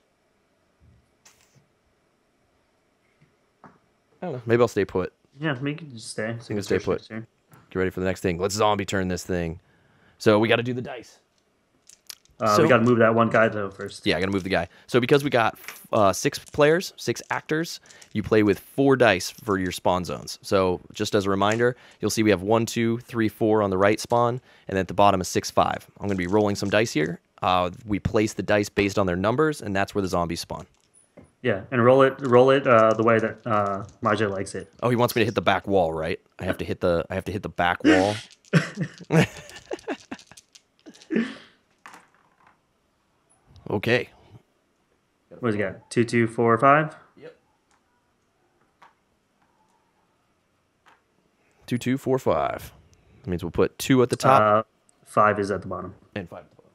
I don't know. Maybe I'll stay put. Yeah, make it just stay. So you gonna can stay search put. next turn. Get ready for the next thing. Let's zombie turn this thing. So we got to do the dice. Uh, So- we got to move that one guy though first. Yeah, I gotta move the guy. So because we got uh, six players, six actors, you play with four dice for your spawn zones. So just as a reminder, you'll see we have one, two, three, four on the right spawn, and then at the bottom is six, five. I'm gonna be rolling some dice here. Uh, we place the dice based on their numbers, and that's where the zombies spawn. Yeah, and roll it, roll it uh, the way that uh, Majay likes it. Oh, he wants me to hit the back wall, right? I have to hit the I have to hit the back wall. Okay. What do you got? Two, two, four, five. Yep. Two, two, four, five. That means we'll put two at the top Uh, five is at the bottom. and five at the bottom.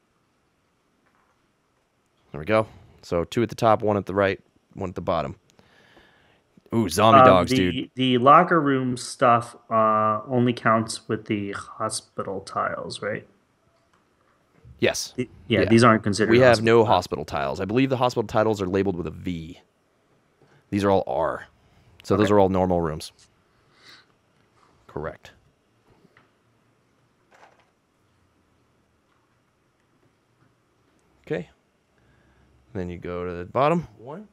There we go. So two at the top, one at the right, one at the bottom. Ooh, zombie Um, dogs, the, dude. The locker room stuff uh, only counts with the hospital tiles, right? Yes. The- yeah, Yeah. these aren't considered. We have hospital no tiles. hospital tiles. I believe the hospital titles are labeled with a V. These are all R. So those Okay. are all normal rooms. Correct. Okay. Then you go to the bottom. One.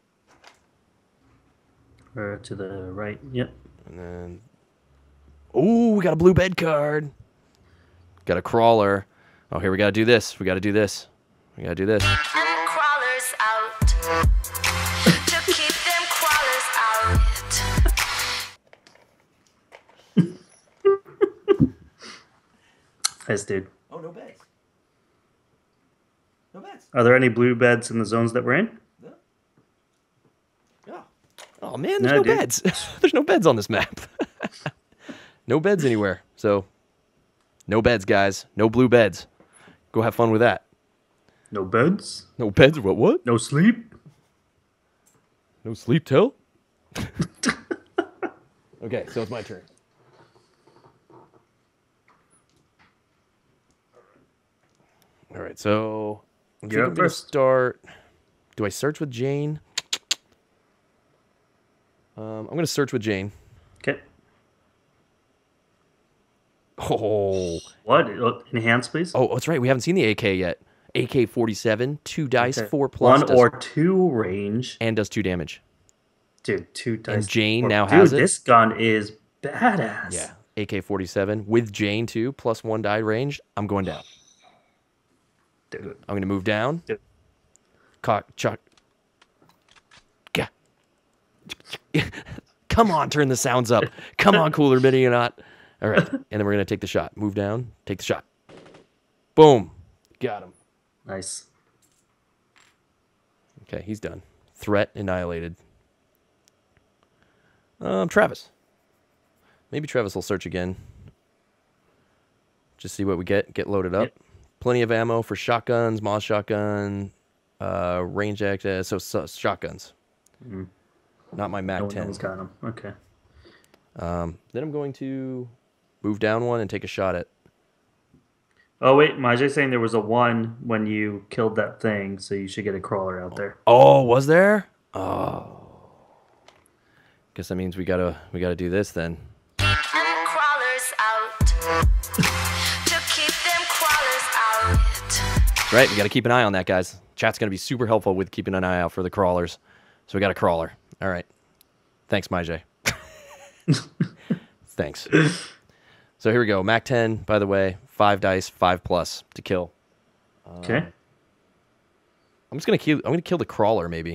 Or to the right. Yep. And then. Ooh, we got a blue bed card. Got a crawler. Oh, here we got to do this. We got to do this. We got to do this. Them crawlers out. To keep them crawlers out. Nice, dude. Oh, no beds. No beds. Are there any blue beds in the zones that we're in? Yeah. Oh man, there's No, no dude. beds. There's no beds on this map. No beds anywhere. So, no beds, guys. No blue beds. Go have fun with that. No beds. No beds? What? What? No sleep. No sleep till? Okay, so it's my turn. All right, so I think You're I'm up gonna first. start. Do I search with Jane? Um, I'm gonna search with Jane. Okay. Oh, What? Uh, Enhance, please. oh, that's right. We haven't seen the A K yet. A K forty-seven, two dice, Okay. four plus, One does- or two range. and does two damage. Dude, two dice. Jane Or- now Dude, has it? this gun is badass. Yeah, A K forty-seven with Jane too, plus one die range. I'm going down. Dude. I'm gonna move down. Dude. Cock, chuck. Gah. Come on, turn the sounds up. Come on, cooler mini or not. All right, and then we're gonna take the shot. Move down, take the shot. Boom, got him. Nice. Okay, he's done. Threat annihilated. Um, Travis. Maybe Travis will search again. Just see what we get. Get loaded up. Yep. Plenty of ammo for shotguns, Moss shotgun, uh, range access. So, so shotguns. Not my Mac No one ten. else got him. Okay. Um, then I'm going to move down one and take a shot at. Oh wait, Majay's saying there was a one when you killed that thing, so you should get a crawler out there. Oh, was there? Oh. Guess that means we gotta we gotta do this then. Them crawlers out. To keep them crawlers out. Right, we gotta keep an eye on that, guys. Chat's gonna be super helpful with keeping an eye out for the crawlers. So we got a crawler. All right. Thanks, Majay. Thanks. So here we go. Mac ten, by the way, five dice, five plus to kill. Okay. I'm just gonna kill. I'm gonna kill the crawler, maybe.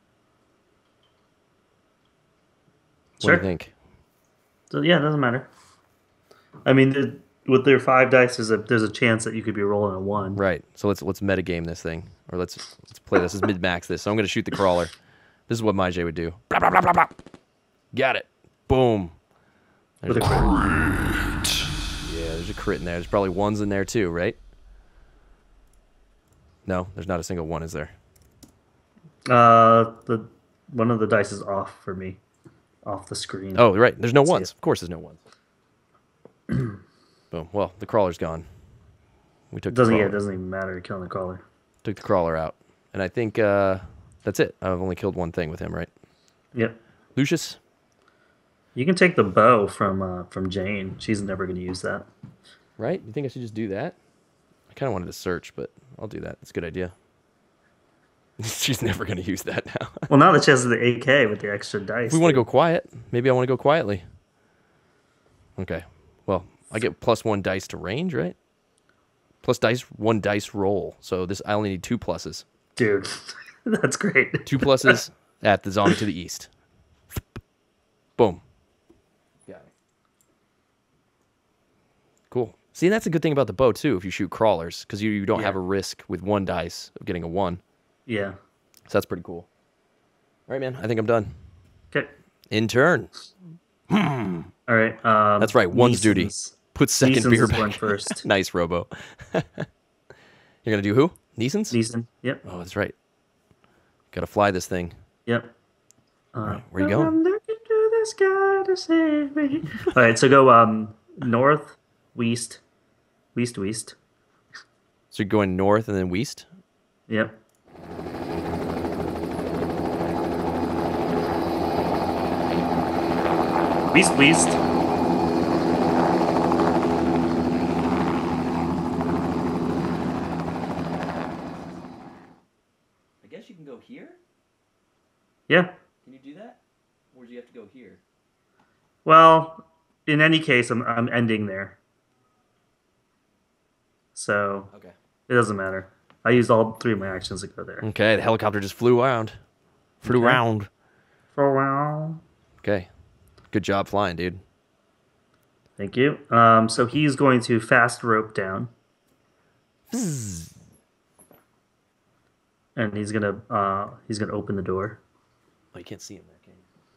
What Sure. do you think? So yeah, it doesn't matter. I mean, the, with their five dice, there's a there's a chance that you could be rolling a one. Right. So let's let's metagame this thing, or let's let's play this. Let's mid max this. So I'm gonna shoot the crawler. This is what my J would do. Blah, blah, blah, blah, blah. Got it. Boom. There's With a a crit. Yeah, there's a crit in there. There's probably ones in there too, right? No, there's not a single one, is there? Uh, the one of the dice is off for me, off the screen. Oh, right. There's no See ones. it. Of course, there's no ones. Boom. Well, the crawler's gone. We took it doesn't the yeah, crawler, it doesn't even matter killing the crawler. took the crawler out, and I think uh, that's it. I've only killed one thing with him, right? Yep. Lucius. You can take the bow from uh, from Jane. She's never going to use that. Right? You think I should just do that? I kind of wanted to search, but I'll do that. It's a good idea. She's never going to use that now. Well, now that she has the A K with the extra dice. If we want to go quiet, maybe I want to go quietly. Okay. Well, I get plus one dice to range, right? Plus dice, one dice roll. So this I only need two pluses. Dude, that's great. Two pluses at the zombie to the east. Boom. Got it. Cool. See, that's a good thing about the bow, too, if you shoot crawlers, because you, you don't Yeah. have a risk with one dice of getting a one. Yeah. So that's pretty cool. All right, man. I think I'm done. Okay. In turn. All right. Um, That's right. One's duty. Neeson's- Put second Neeson's beer is back. going first. Nice, Robo. You're going to do who? Neeson's? Neeson. Yep. Oh, that's right. Got to fly this thing. Yep. Uh, right, where you going? I'm looking to the sky to save me. All right. So go um north, west, west, west. So you're going north and then west? Yep. West, west. I guess you can go here? Yeah. Can you do that? Or do you have to go here? Well, in any case, I'm I'm ending there. So Okay. it doesn't matter. I used all three of my actions to go there. Okay, the helicopter just flew around. Flew Okay. around. For a while. Okay. Good job flying, dude. Thank you. Um, so he's going to fast rope down. And he's gonna uh, he's gonna open the door. Oh, you can't see him there, can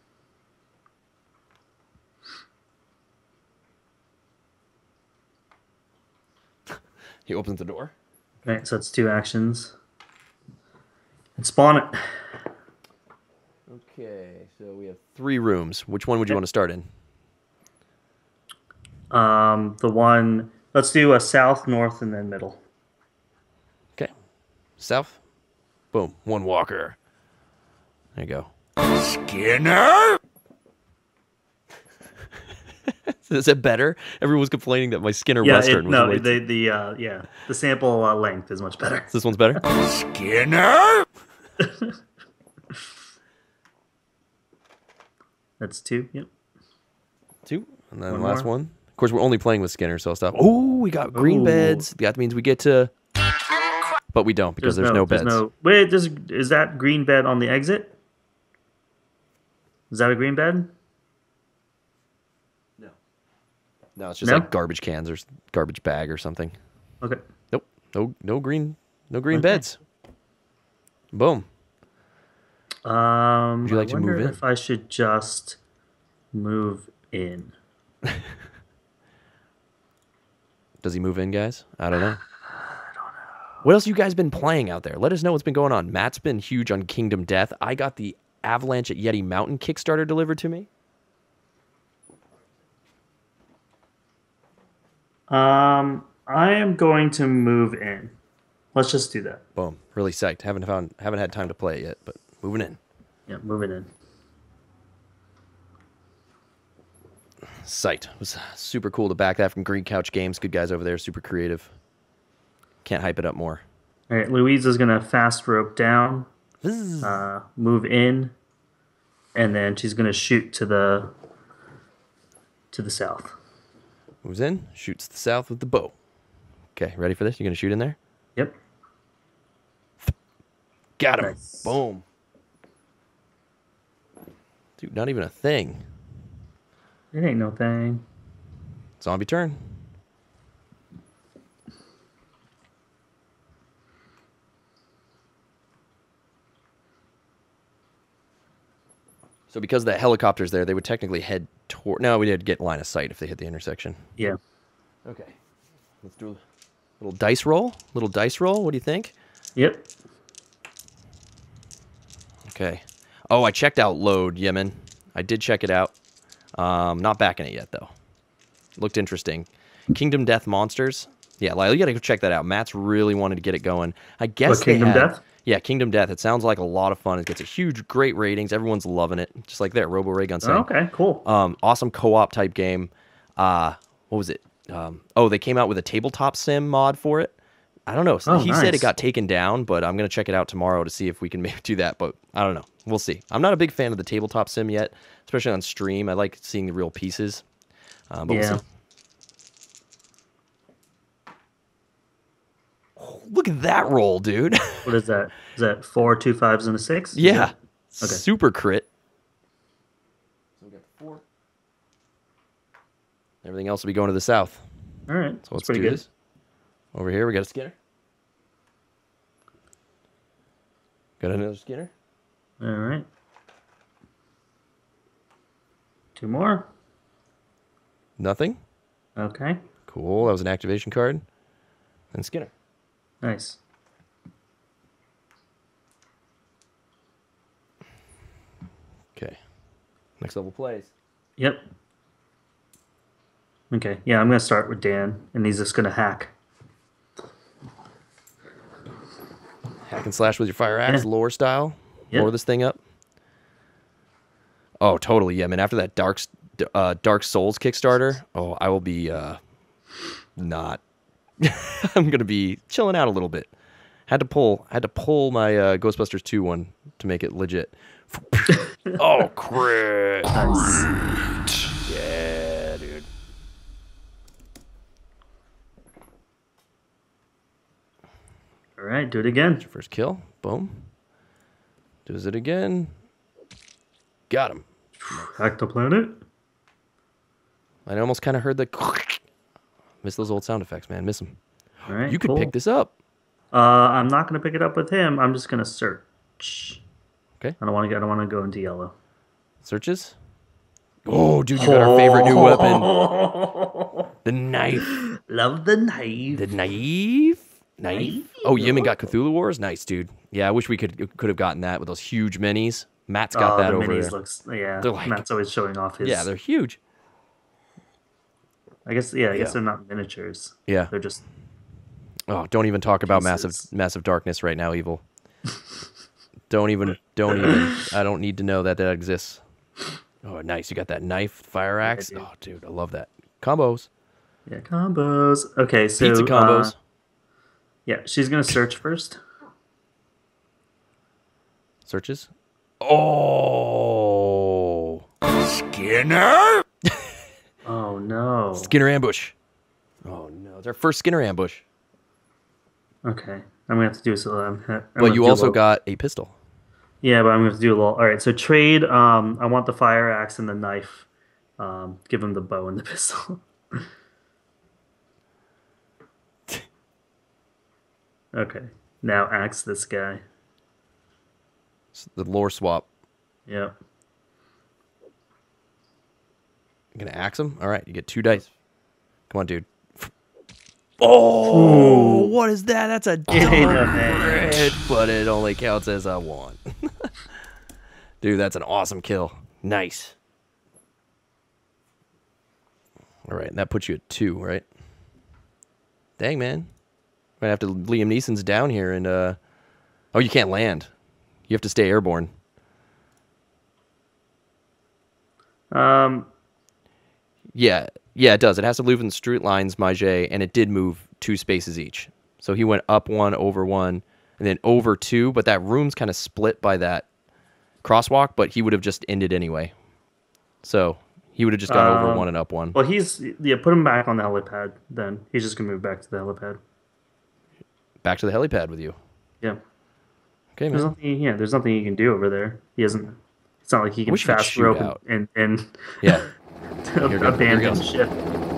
you? He opens the door. All right, so that's two actions. And spawn it. Okay, so we have three rooms. Which one would you want to start in? Um, the one. Let's do a south, north, and then middle. Okay. South. Boom. One walker. There you go. Skinner? Is that better? Everyone was complaining that my Skinner Yeah, Western it, was no, way the the uh, yeah, the sample uh, length is much better. This one's better? Skinner? That's two. Yep. Two. And then One the last more. one. Of course, we're only playing with Skinner, so I'll stop. Oh, we got green Ooh. beds. That means we get to... But we don't, because there's, no, beds. no. Wait, does, is that green bed on the exit? Is that a green bed? No. No, it's just No? like garbage cans or s- garbage bag or something. Okay. Nope. No no green no green Okay. beds. Boom. Um, Would you like I to move wonder in? if I should just move in. Does he move in, guys? I don't know. I don't know. What else you guys been playing out there? Let us know what's been going on. Matt's been huge on Kingdom Death. I got the Avalanche at Yeti Mountain Kickstarter delivered to me. Um, I am going to move in. Let's just do that. Boom. Really psyched. Haven't found haven't had time to play it yet, but moving in. Yeah, moving in. Psyched. It was super cool to back that from Green Couch Games. Good guys over there, super creative. Can't hype it up more. All right, Louise is gonna fast rope down, uh, move in, and then she's gonna shoot to the to the south. Moves in, shoots to the south with the bow. Okay, ready for this? You gonna shoot in there? Yep. Got him. Nice. Boom. Dude, not even a thing. It ain't no thing. Zombie turn. So because the helicopter's there, they would technically head toward... No, we did get line of sight if they hit the intersection. Yeah. Okay. Let's do a little dice roll. Little dice roll. What do you think? Yep. Okay. Oh, I checked out Load, Yemen. I did check it out. Um, not backing it yet, though. Looked interesting. Kingdom Death Monsters. Yeah, Lyle, you gotta go check that out. Matt's really wanted to get it going. I guess What, they Kingdom had- Death? Yeah, Kingdom Death. It sounds like a lot of fun. It gets a huge, great ratings. Everyone's loving it. Just like there, Robo Ray Gun saying. Oh, okay, cool. Um, awesome co-op type game. Uh, what was it? Um, oh, they came out with a tabletop sim mod for it. I don't know. Oh, he said it nice. got taken down, but I'm gonna check it out tomorrow to see if we can maybe do that. But I don't know. We'll see. I'm not a big fan of the tabletop sim yet, especially on stream. I like seeing the real pieces. Um, but Yeah. we'll see. Oh, look at that roll, dude. What is that? Is that four, two fives, and a six? Is Yeah. that- Okay. Super crit. So we got four. Everything else will be going to the south. All right. So That's let's pretty do good. this. Over here, we got a Skinner. Got another Skinner. All right. Two more. Nothing. Okay. Cool. That was an activation card. And Skinner. Nice. Okay. Next level plays. Yep. Okay. Yeah, I'm gonna start with Dan, and he's just gonna hack. Hack and slash with your fire axe, Yeah. lore style. Yep. Lore this thing up. Oh, totally. Yeah, man. After that Dark S- uh, Dark Souls Kickstarter, oh, I will be uh, not. I'm gonna be chilling out a little bit. Had to pull. Had to pull my uh, Ghostbusters two one to make it legit. Oh, crit! Nice. Yeah, dude. All right, do it again. First kill. Boom. Does it again. Got him. Hack the planet. I almost kind of heard the. Miss those old sound effects, man. Miss them. All right. You could cool. pick this up. Uh, I'm not gonna pick it up with him. I'm just gonna search. Okay. I don't want to. I don't want to go into yellow. Searches. Oh, dude, you got our favorite new weapon. The knife. Love the knife. The knife. Knife. Oh, Yemen got Cthulhu Wars. Nice, dude. Yeah, I wish we could could have gotten that with those huge minis. Matt's got oh, that the over minis there. looks. Yeah, They're like- Matt's always showing off his. Yeah, they're huge. I guess. Yeah, I guess Yeah. they're not miniatures. Yeah. They're just. Oh, don't even talk about massive Pieces. massive darkness right now, Evil. Don't even. Don't even. I don't need to know that that exists. Oh, nice. You got that knife, fire axe. dude. Oh, dude, I love that. Combos. Yeah, combos. Okay, so Pizza combos. uh, yeah, she's gonna search first. Searches. Oh. Skinner? Oh no. Skinner ambush. Oh, no. It's our first Skinner ambush. Okay, I'm gonna have to do so. Um, I'm But gonna you do a also little- got a pistol. Yeah, but I'm gonna have to do a little. All right, so trade. Um, I want the fire axe and the knife. Um, give him the bow and the pistol. Okay, now axe this guy. It's the lore swap. Yep. You gonna axe him? All right, you get two dice. Come on, dude. Oh, what is that? That's a It ain't a dark man. crit, but it only counts as a one. Dude, that's an awesome kill. Nice. All right, and that puts you at two, right? Dang, man. Might have to Liam Neeson's down here and uh oh, you can't land. You have to stay airborne. Um, Yeah, yeah, it does. It has to move in straight lines, Majay, and it did move two spaces each. So he went up one, over one, and then over two, but that room's kind of split by that crosswalk, but he would have just ended anyway. So he would have just gone over Um, one and up one. well, he's yeah. Put him back on the helipad. Then he's just gonna move back to the helipad. Back to the helipad with you. Yeah. Okay, There's man. nothing. Yeah, there's nothing he can do over there. He doesn't. It's not like he can wish you could fast shoot rope out. and and Yeah. Here we go. Here abandon goes. ship.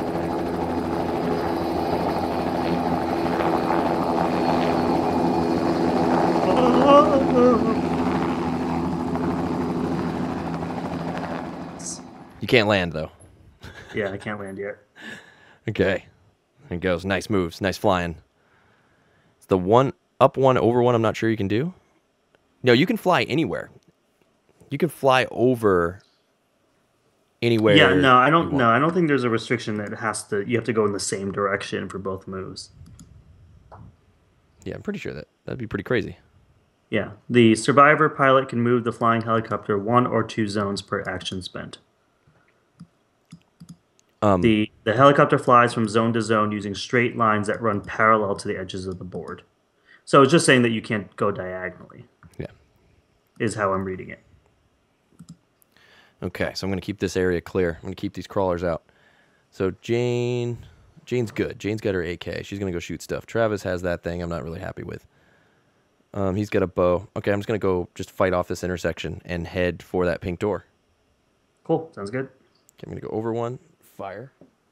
You can't land, though. Yeah, I can't land yet. Okay. There it goes. Nice moves. Nice flying. It's the one, up one, over one, I'm not sure you can do. No, you can fly anywhere. You can fly over anywhere. Yeah, no, I you don't. want. No, I don't think there's a restriction that it has to. You have to go in the same direction for both moves. Yeah, I'm pretty sure that that'd be pretty crazy. Yeah, the survivor pilot can move the flying helicopter one or two zones per action spent. Um, The the helicopter flies from zone to zone using straight lines that run parallel to the edges of the board. So it's just saying that you can't go diagonally, yeah. is how I'm reading it. Okay, so I'm going to keep this area clear. I'm going to keep these crawlers out. So Jane, Jane's good. Jane's got her A K. She's going to go shoot stuff. Travis has that thing I'm not really happy with. Um, he's got a bow. Okay, I'm just going to go just fight off this intersection and head for that pink door. Cool. Sounds good. Okay, I'm going to go over one, fire.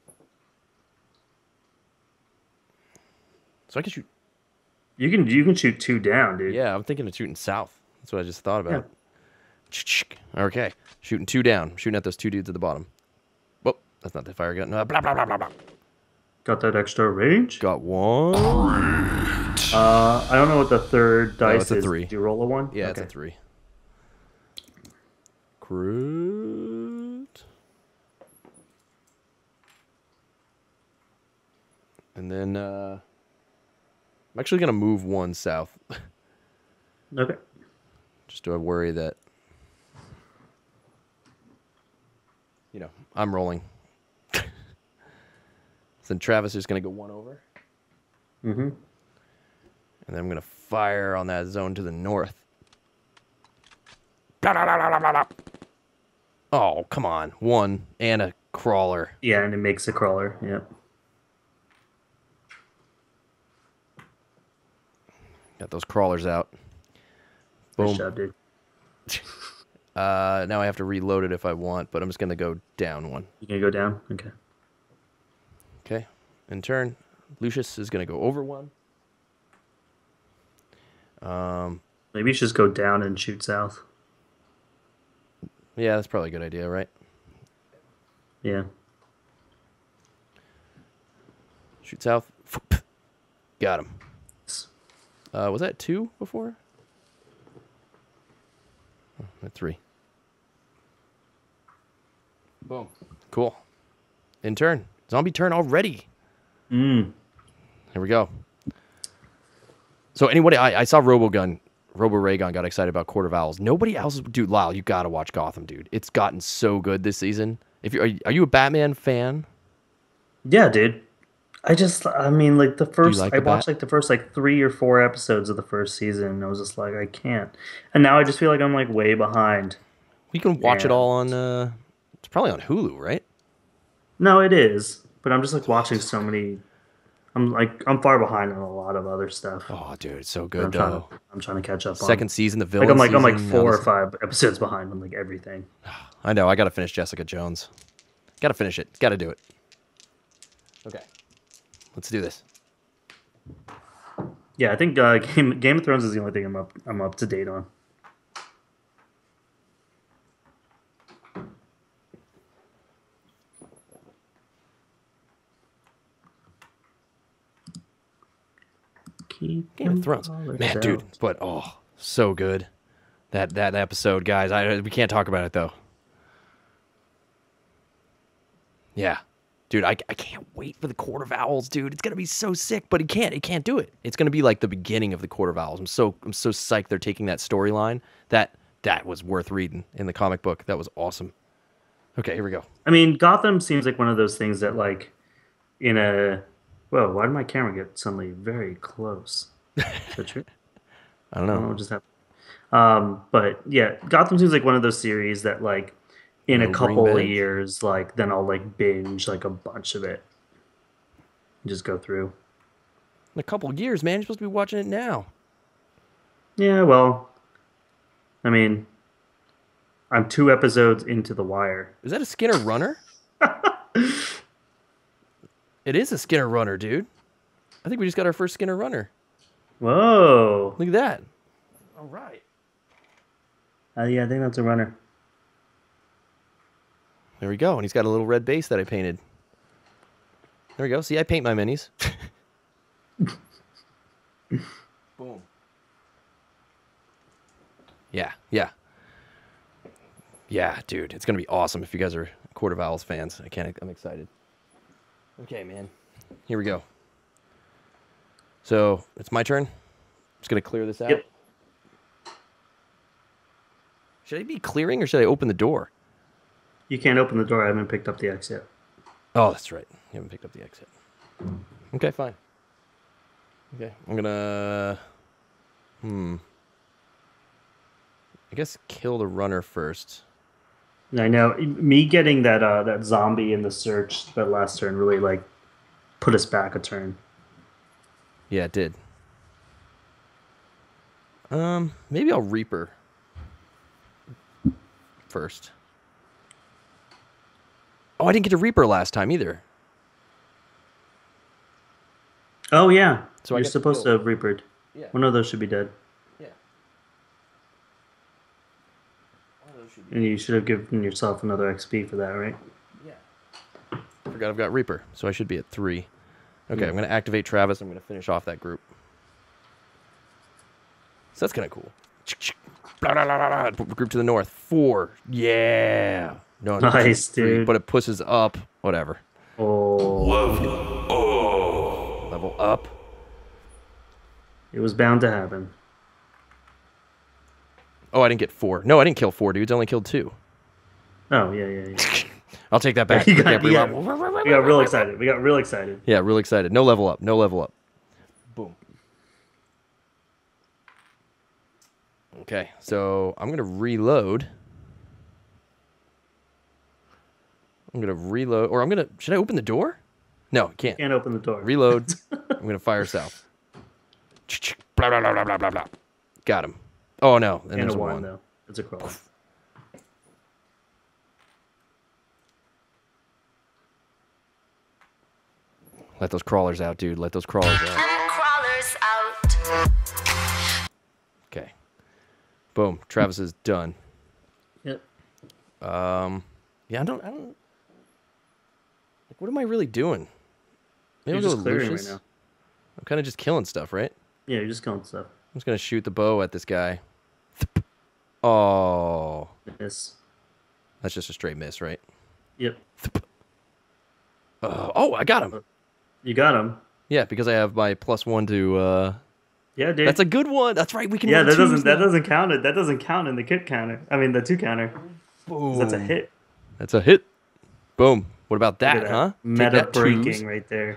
So I can shoot. You can you can shoot two down, dude. Yeah, I'm thinking of shooting south. That's what I just thought about. Okay, shooting two down. Shooting at those two dudes at the bottom. Whoop, that's not the fire gun. No, blah, blah, blah, blah, blah. Got that extra range. Got one. Uh, I don't know what the third dice it's a is. three. Did you roll a one? Yeah, okay. it's a three. Crude. And then uh, I'm actually going to move one south. Okay. Just to worry that, you know, I'm rolling. Then Travis is going to go one over. Mm-hmm. And then I'm going to fire on that zone to the north. Oh, come on. One and a crawler. Yeah, and it makes a crawler. Yep. Got those crawlers out. Nice Boom. job, dude. Uh, now I have to reload it if I want, but I'm just going to go down one. You gonna go down? Okay. Okay. In turn, Lucius is going to go over one. Um, Maybe you should just go down and shoot south. yeah, that's probably a good idea, right? Yeah. Shoot south. Got him. Uh, was that two before? Oh, at three. Boom. Cool. In turn. Zombie turn already. Mm. Here we go. So anybody, I, I saw Robogun, Robo Raygun got excited about Court of Owls. Nobody else, dude. Lyle, you gotta watch Gotham, dude. It's gotten so good this season. If you are, you, are you a Batman fan? Yeah, dude. I just, I mean, like the first, like I the watched Bat? like the first like three or four episodes of the first season, and I was just like, I can't. And now I just feel like I'm like way behind. We can watch it Yeah. all on. Uh, it's probably on Hulu, right? No, it is, but I'm just like watching so many. I'm like I'm far behind on a lot of other stuff. Oh, dude, it's so I'm good trying though. to, I'm trying to catch up on. Second season, the villain. Like I'm like I'm like season, four now or this- five episodes behind on like everything. I know. I gotta finish Jessica Jones. Gotta finish it. Gotta do it. Okay. Let's do this. Yeah, I think uh, Game Game of Thrones is the only thing I'm up I'm up to date on. Keep Game of them Thrones, callers man, dude. out. But oh, so good. That that episode, guys. I we can't talk about it though. Yeah, dude. I, I can't wait for the Court of Owls, dude. It's gonna be so sick. But he can't. He can't do it. It's gonna be like the beginning of the Court of Owls. I'm so I'm so psyched they're taking that storyline. That that was worth reading in the comic book. That was awesome. Okay, here we go. I mean, Gotham seems like one of those things that, like, in a whoa, why did my camera get suddenly very close? Is that true? I don't I don't know know. what just happened. Um, but yeah, Gotham seems like one of those series that, like, in No a green couple of beds? years, like, then I'll like binge like a bunch of it, and just go through. In a couple of years, man. You're supposed to be watching it now. Yeah, well, I mean, I'm two episodes into The Wire. Is that a Skinner runner? It is a Skinner runner, dude. I think we just got our first Skinner runner. Whoa! Look at that. All right. Uh, yeah, I think that's a runner. There we go. And he's got a little red base that I painted. There we go. See, I paint my minis. Boom. Yeah, yeah. Yeah, dude. It's going to be awesome if you guys are Court of Owls fans. I can't, I'm excited. Okay, man. Here we go. So, it's my turn. I'm just going to clear this out. Yep. Should I be clearing or should I open the door? You can't open the door. I haven't picked up the X yet. Oh, that's right. You haven't picked up the exit. Okay, fine. Okay, I'm gonna. Hmm. I guess kill the runner first. I know me getting that uh, that zombie in the search that last turn really like put us back a turn. Yeah, it did. Um, maybe I'll Reaper first. Oh, I didn't get to Reaper last time either. Oh yeah, So I you're get to supposed to kill. have Reapered. Yeah. One of those should be dead, Yeah. One of those should be. and you should have given yourself another X P for that, right? Yeah. Forgot I've got Reaper, so I should be at three. Okay, Yeah. I'm gonna activate Travis. I'm gonna finish off that group. So that's kind of cool. Blah, blah, blah, blah, blah. Group to the north. Four. Yeah. No, no, Nice, three, dude. But it pushes up. Whatever. Oh, Level up. it was bound to happen. Oh, I didn't get four. No, I didn't kill four dudes. I only killed two. Oh yeah, yeah, yeah. I'll take that back. You I got, can't you got, reroll. we got real excited. We got real excited. Yeah, real excited. No level up. No level up. Boom. Okay, so I'm going to reload. I'm going to reload. Or I'm going to... Should I open the door? No, I can't. Can't open the door. Reload. I'm going to fire south. Blah, blah, blah, blah, blah, blah, blah. Got him. Oh, no. And, And there's a a one, one. though. It's a crawler. Let those crawlers out, dude. Let those crawlers out. And crawlers out. Okay. Boom. Travis is done. Yep. Um, yeah, I don't, I don't, like, what am I really doing? Maybe You're I'll just go with clearing Lucius. right now. I'm kind of just killing stuff, right? Yeah, you're just killing stuff. I'm just going to shoot the bow at this guy. Oh, Yes. that's just a straight miss, right? Yep. Uh, oh, I got him. You got him. Yeah, because I have my plus one to, uh, Yeah, dude. that's a good one. That's right. We can yeah, roll that twos doesn't that now. doesn't count it. That doesn't count in the kit counter. I mean the two counter. 'Cause That's a Boom. hit. That's a hit. Boom. What about Look that, at that. huh? Take Meta that, twos. breaking right there.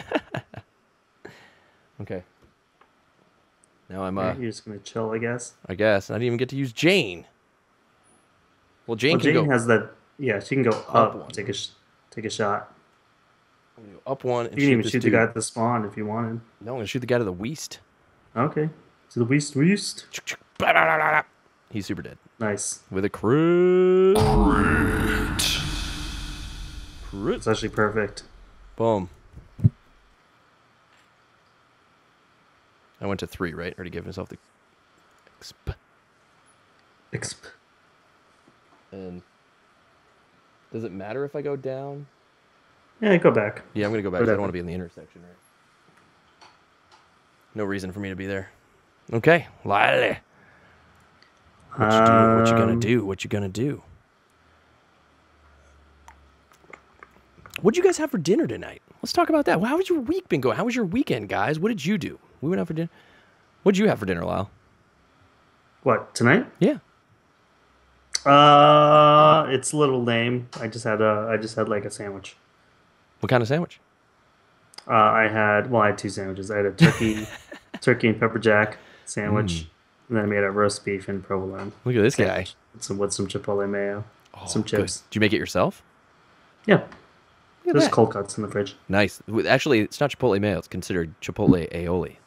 Okay. Now I'm, uh, Alright, you're just gonna chill, I guess. I guess. I didn't even get to use Jane. Well, Jane Well, can Jane go has that. Yeah, she can go Up up, one. take a sh- take a shot. I'm gonna go up one and You can even this shoot the dude. guy at the spawn if you wanted. No, I'm gonna shoot the guy to the west. Okay, to the west, west. Blah, blah, blah, blah, blah. He's super dead Nice. with a crit. Crit. It's actually perfect. Boom. I went to three, right? Already gave myself the exp. Exp. And does it matter if I go down? Yeah, go back. Yeah, I'm gonna go back. 'Cause I don't Whatever. want to be in the intersection, right? No reason for me to be there. Okay, Lily. What you, do, what you gonna Um, do? What you gonna do? What'd you guys have for dinner tonight? Let's talk about that. Well, how has your week been going? How was your weekend, guys? What did you do? We went out for dinner. What'd you have for dinner, Lyle? What tonight? Yeah. Uh, it's a little lame. I just had a. I just had like a sandwich. What kind of sandwich? Uh, I had. Well, I had two sandwiches. I had a turkey, turkey and pepper jack sandwich, Mm. and then I made a roast beef and provolone. Look at this guy. sandwich with some with some chipotle mayo, Oh, some good. chips. Did you make it yourself? Yeah, Look at there's that. cold cuts in the fridge. Nice. With- Actually, it's not chipotle mayo. It's considered chipotle aioli.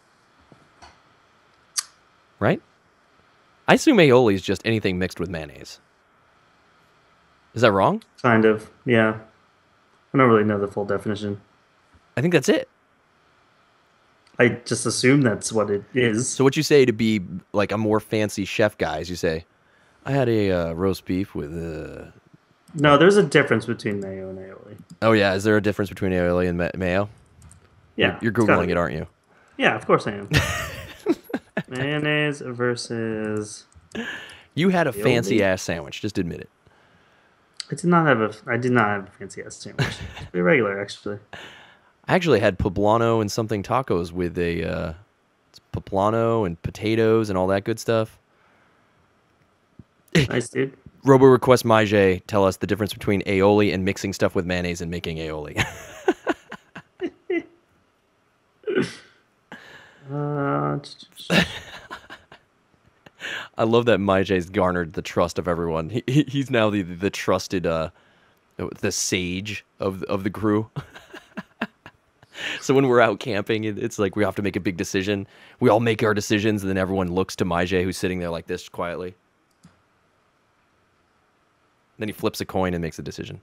Right? I assume aioli is just anything mixed with mayonnaise. Is that wrong? Kind of. Yeah, I don't really know the full definition. I think that's it. I just assume that's what it is. So what you say to be like a more fancy chef guy is you say, I had a uh, roast beef with uh No, there's a difference between mayo and aioli. Oh yeah, is there a difference between aioli and ma- mayo? Yeah, You're, you're it's gotta Googling be. it, aren't you? Yeah, of course I am. Mayonnaise versus. You had a Aioli. fancy ass sandwich. Just admit it. I did not have a. I did not have a fancy ass sandwich. It's pretty regular, actually. I actually had poblano and something tacos with a uh, it's poblano and potatoes and all that good stuff. Nice, dude. Robo request Maije tell us the difference between aioli and mixing stuff with mayonnaise and making aioli. Uh, I love that Maije's garnered the trust of everyone. He, he- he's now the the trusted uh the sage of of the crew. So when we're out camping, it- it's like we have to make a big decision. We all make our decisions, and then everyone looks to Maije, who's sitting there like this quietly. Then he flips a coin and makes a decision.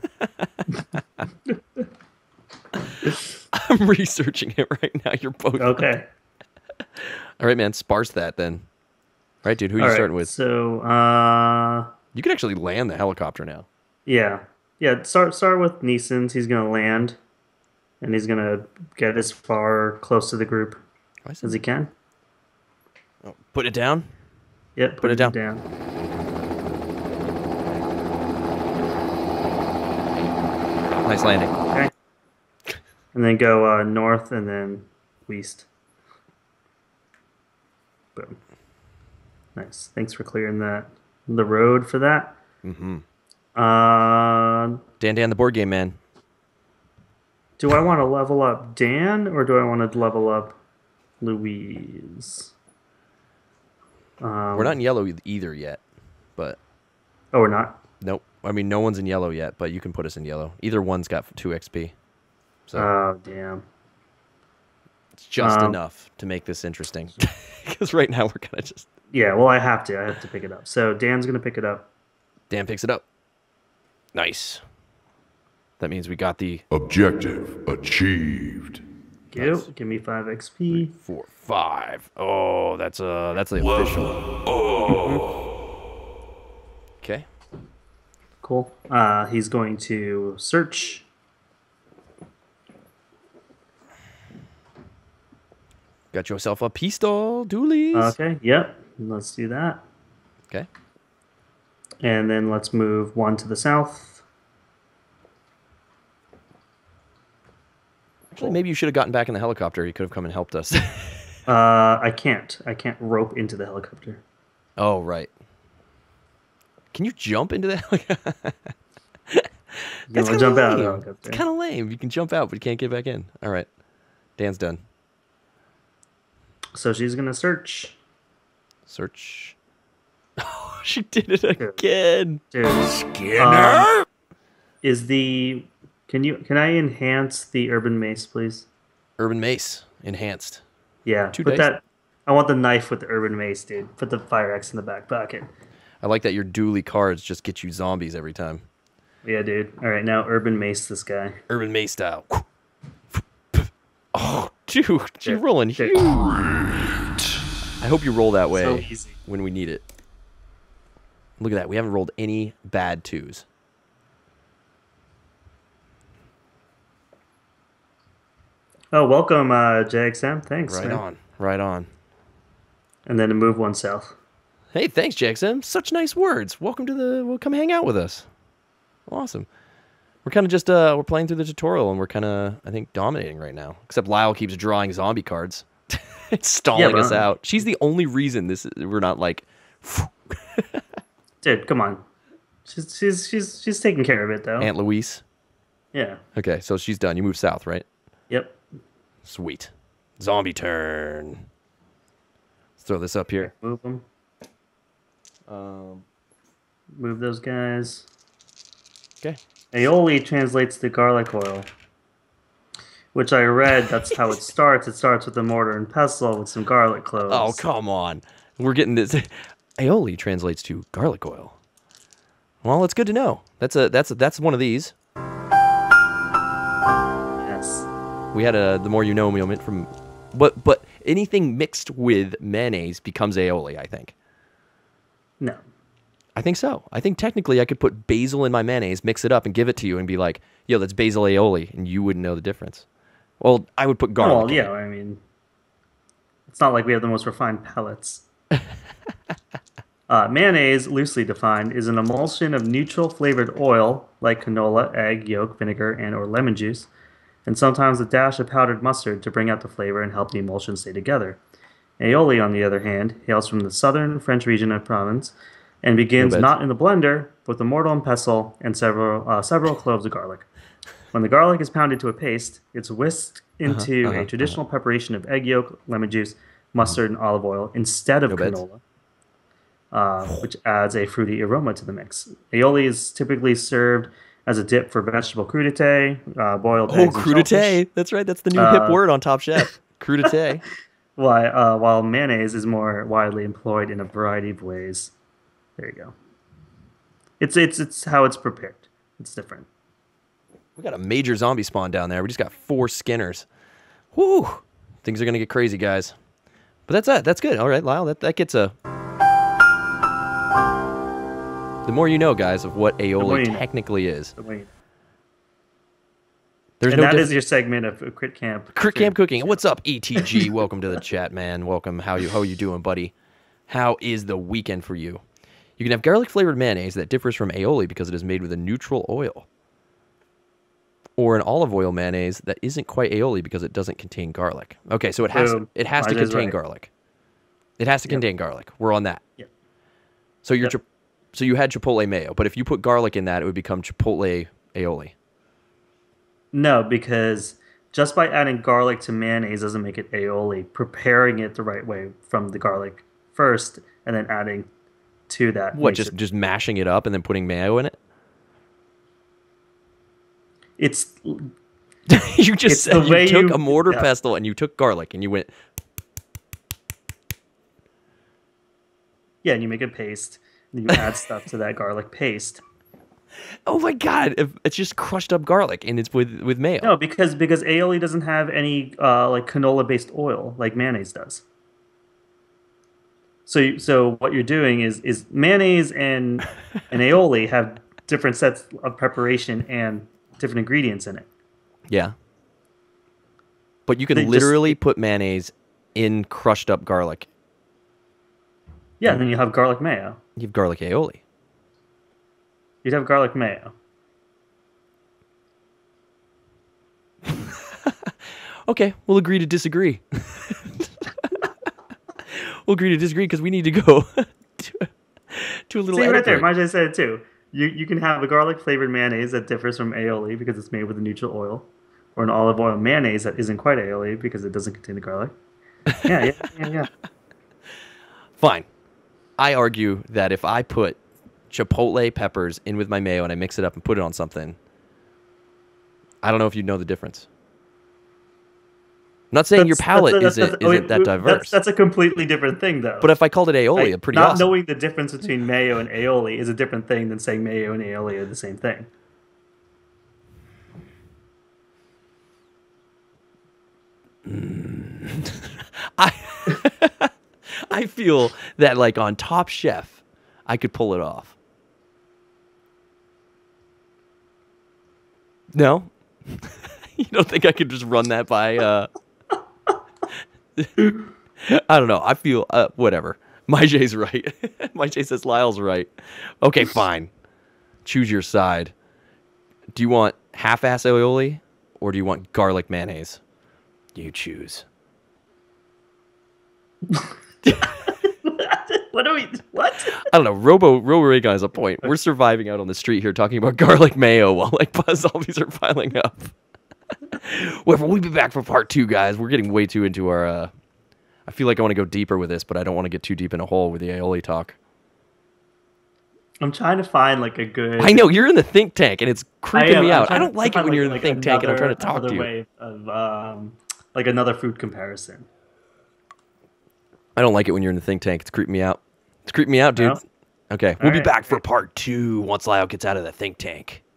I'm researching it right now. You're both okay. All right, man. Sparse that then. Right, dude. Who are you All right, starting with? So, uh, You can actually land the helicopter now. yeah, yeah. Start start with Neeson's. He's gonna land, and he's gonna get as far close to the group I said- as he can. oh, put it down. Yep. Put, it down. down. Nice landing. Okay. And then go uh, north and then west. Boom. Nice. Thanks for clearing that the road for that. Mm-hmm. Uh, Dan Dan, the board game man. do I want to level up Dan or do I want to level up Louise? Um, We're not in yellow e- either yet, but Oh, we're not. nope. I mean, no one's in yellow yet, but you can put us in yellow. Either one's got two X P, so Oh, damn. it's just um, enough to make this interesting. Because right now we're kind of just Yeah. Well, I have to. I have to pick it up. So Dan's gonna pick it up. Dan picks it up. Nice. That means we got the Objective achieved. Go. Nice. Give me five X P. four five. Oh, that's uh that's the official. Okay. Cool. Uh, he's going to search. Got yourself a pistol, doolies. Okay. Yep. Let's do that. Okay. And then let's move one to the south. Actually, maybe you should have gotten back in the helicopter. You could have come and helped us. Uh, I can't. I can't rope into the helicopter. Oh, right. Can you jump into the helicopter? You That's want kinda to jump out of the lame. helicopter? It's kind of lame. You can jump out, but you can't get back in. All right. Dan's done. So she's gonna search. Search. Oh, she did it again. Dude, um, is the can you can I enhance the urban mace, please? Urban Mace. Enhanced. Yeah. Two put dice. that. I want the knife with the urban mace, dude. Put the fire axe in the back pocket. I like that your dually cards just get you zombies every time. Yeah, dude. All right, now urban mace this guy. Urban Mace style. Oh, dude. You're Dude, rolling dude. huge. I hope you roll that way So easy. when we need it. Look at that. We haven't rolled any bad twos. Oh, welcome, uh, J X M. Thanks. Right man. on. Right on. And then to move one south. Hey, thanks, Jackson. Such nice words. Welcome to the. Well, come hang out with us. Awesome. We're kind of just uh, we're playing through the tutorial and we're kind of I think dominating right now. Except Lyle keeps drawing zombie cards. It's stalling but us I'm- out. She's the only reason this is, we're not like. Dude, come on. She's she's she's she's taking care of it though. Aunt Louise. Yeah. Okay, so she's done. You move south, right? Yep. Sweet. Zombie turn. Let's throw this up here. Move them. Um, Move those guys. okay. Aioli translates to garlic oil, which I read. That's how it starts. It starts with a mortar and pestle with some garlic cloves. Oh, come on. We're getting this. Aioli translates to garlic oil. Well, it's good to know. That's a that's a, that's one of these. Yes. We had a the more you know moment from, but but anything mixed with mayonnaise becomes aioli. I think. No. I think so. I think technically I could put basil in my mayonnaise, mix it up, and give it to you, and be like, "Yo, that's basil aioli," and you wouldn't know the difference. Well, I would put garlic. Well, in yeah. it. I mean, it's not like we have the most refined palates. uh, mayonnaise, loosely defined, is an emulsion of neutral flavored oil like canola, egg yolk, vinegar, and or lemon juice, and sometimes a dash of powdered mustard to bring out the flavor and help the emulsion stay together. Aioli, on the other hand, hails from the southern French region of Provence, and begins beds. not in the blender, but with a mortar and pestle and several uh, several cloves of garlic. When the garlic is pounded to a paste, it's whisked into uh-huh, a traditional preparation of egg yolk, lemon juice, mustard, and olive oil instead of No beds. canola, uh, which adds a fruity aroma to the mix. Aioli is typically served as a dip for vegetable crudité, uh, boiled Oh, eggs, and shellfish. crudité. That's right. That's the new hip word on Top Chef. Crudité. While, uh, while mayonnaise is more widely employed in a variety of ways. There you go. It's it's it's how it's prepared. It's different. We got a major zombie spawn down there. We just got four Skinners. Whoo! Things are gonna get crazy, guys. But that's it. That's good. All right, Lyle. That that gets a. The more you know, guys, of what more aioli you know. technically is. The way- There's and no that diff- is your segment of of Crit Camp. Crit Camp Cooking. What's up, E T G? Welcome to the chat, man. Welcome. How you how you doing, buddy? How is the weekend for you? You can have garlic flavored mayonnaise that differs from aioli because it is made with a neutral oil. Or an olive oil mayonnaise that isn't quite aioli because it doesn't contain garlic. Okay, so it has Boom. it has to Elijah's contain right. garlic. It has to contain garlic. We're on that. Yep. So your Yep. chip- so you had chipotle mayo, but if you put garlic in that, it would become chipotle aioli. No, because just by adding garlic to mayonnaise doesn't make it aioli. Preparing it the right way from the garlic first and then adding to that. What, makes just it- just mashing it up and then putting mayo in it? it's You just It's the said you way took you- a mortar yeah. pestle and you took garlic and you went, yeah, and you make a paste. And you add stuff to that garlic paste. oh my god, if- it's just crushed up garlic and it's with with mayo. No, because because aioli doesn't have any uh, like canola based oil like mayonnaise does. So you- so what you're doing is is mayonnaise and and aioli have different sets of preparation and different ingredients in it. Yeah. But you can They just- literally put mayonnaise in crushed up garlic. Yeah, and then you have garlic mayo. You have garlic aioli. You'd have garlic mayo. Okay, we'll agree to disagree. We'll agree to disagree because we need to go to, a, to a little See edit right there, break. Majay said it too. You you can have a garlic flavored mayonnaise that differs from aioli because it's made with a neutral oil, or an olive oil mayonnaise that isn't quite aioli because it doesn't contain the garlic. Yeah, yeah, yeah, yeah. Fine. I argue that if I put chipotle peppers in with my mayo and I mix it up and put it on something, I don't know if you know the difference. I'm not saying your That's- palate that's- isn't, that's- oh, isn't wait, that wait, diverse. That's, that's a completely different thing, though. But if I called it aioli, Like, it'd pretty not awesome. knowing the difference between mayo and aioli is a different thing than saying mayo and aioli are the same thing. I I feel that like on Top Chef, I could pull it off. No? You don't think I could just run that by uh I don't know. I feel uh, whatever. My Jay's right. My Jay says Lyle's right. Okay, fine. Choose your side. Do you want half-ass aioli or do you want garlic mayonnaise? You choose. What are we? What? I don't know. Robo Robo Ray Guy has a point. We're surviving out on the street here talking about garlic mayo while like buzz zombies are piling up. Well, we'll be back for part two, guys. We're getting way too into our. Uh, I feel like I want to go deeper with this, but I don't want to get too deep in a hole with the aioli talk. I'm trying to find like a good. I know you're in the think tank, and it's creeping am, me I'm out. I trying don't to like it find, when you're in the like, think tank and I'm trying to another- talk to another you. way of um, like another food comparison. I don't like it when you're in the think tank. It's creeping me out. It's creeping me out, dude. No? Okay, we'll be right, back for okay. part two once Lyle gets out of the think tank.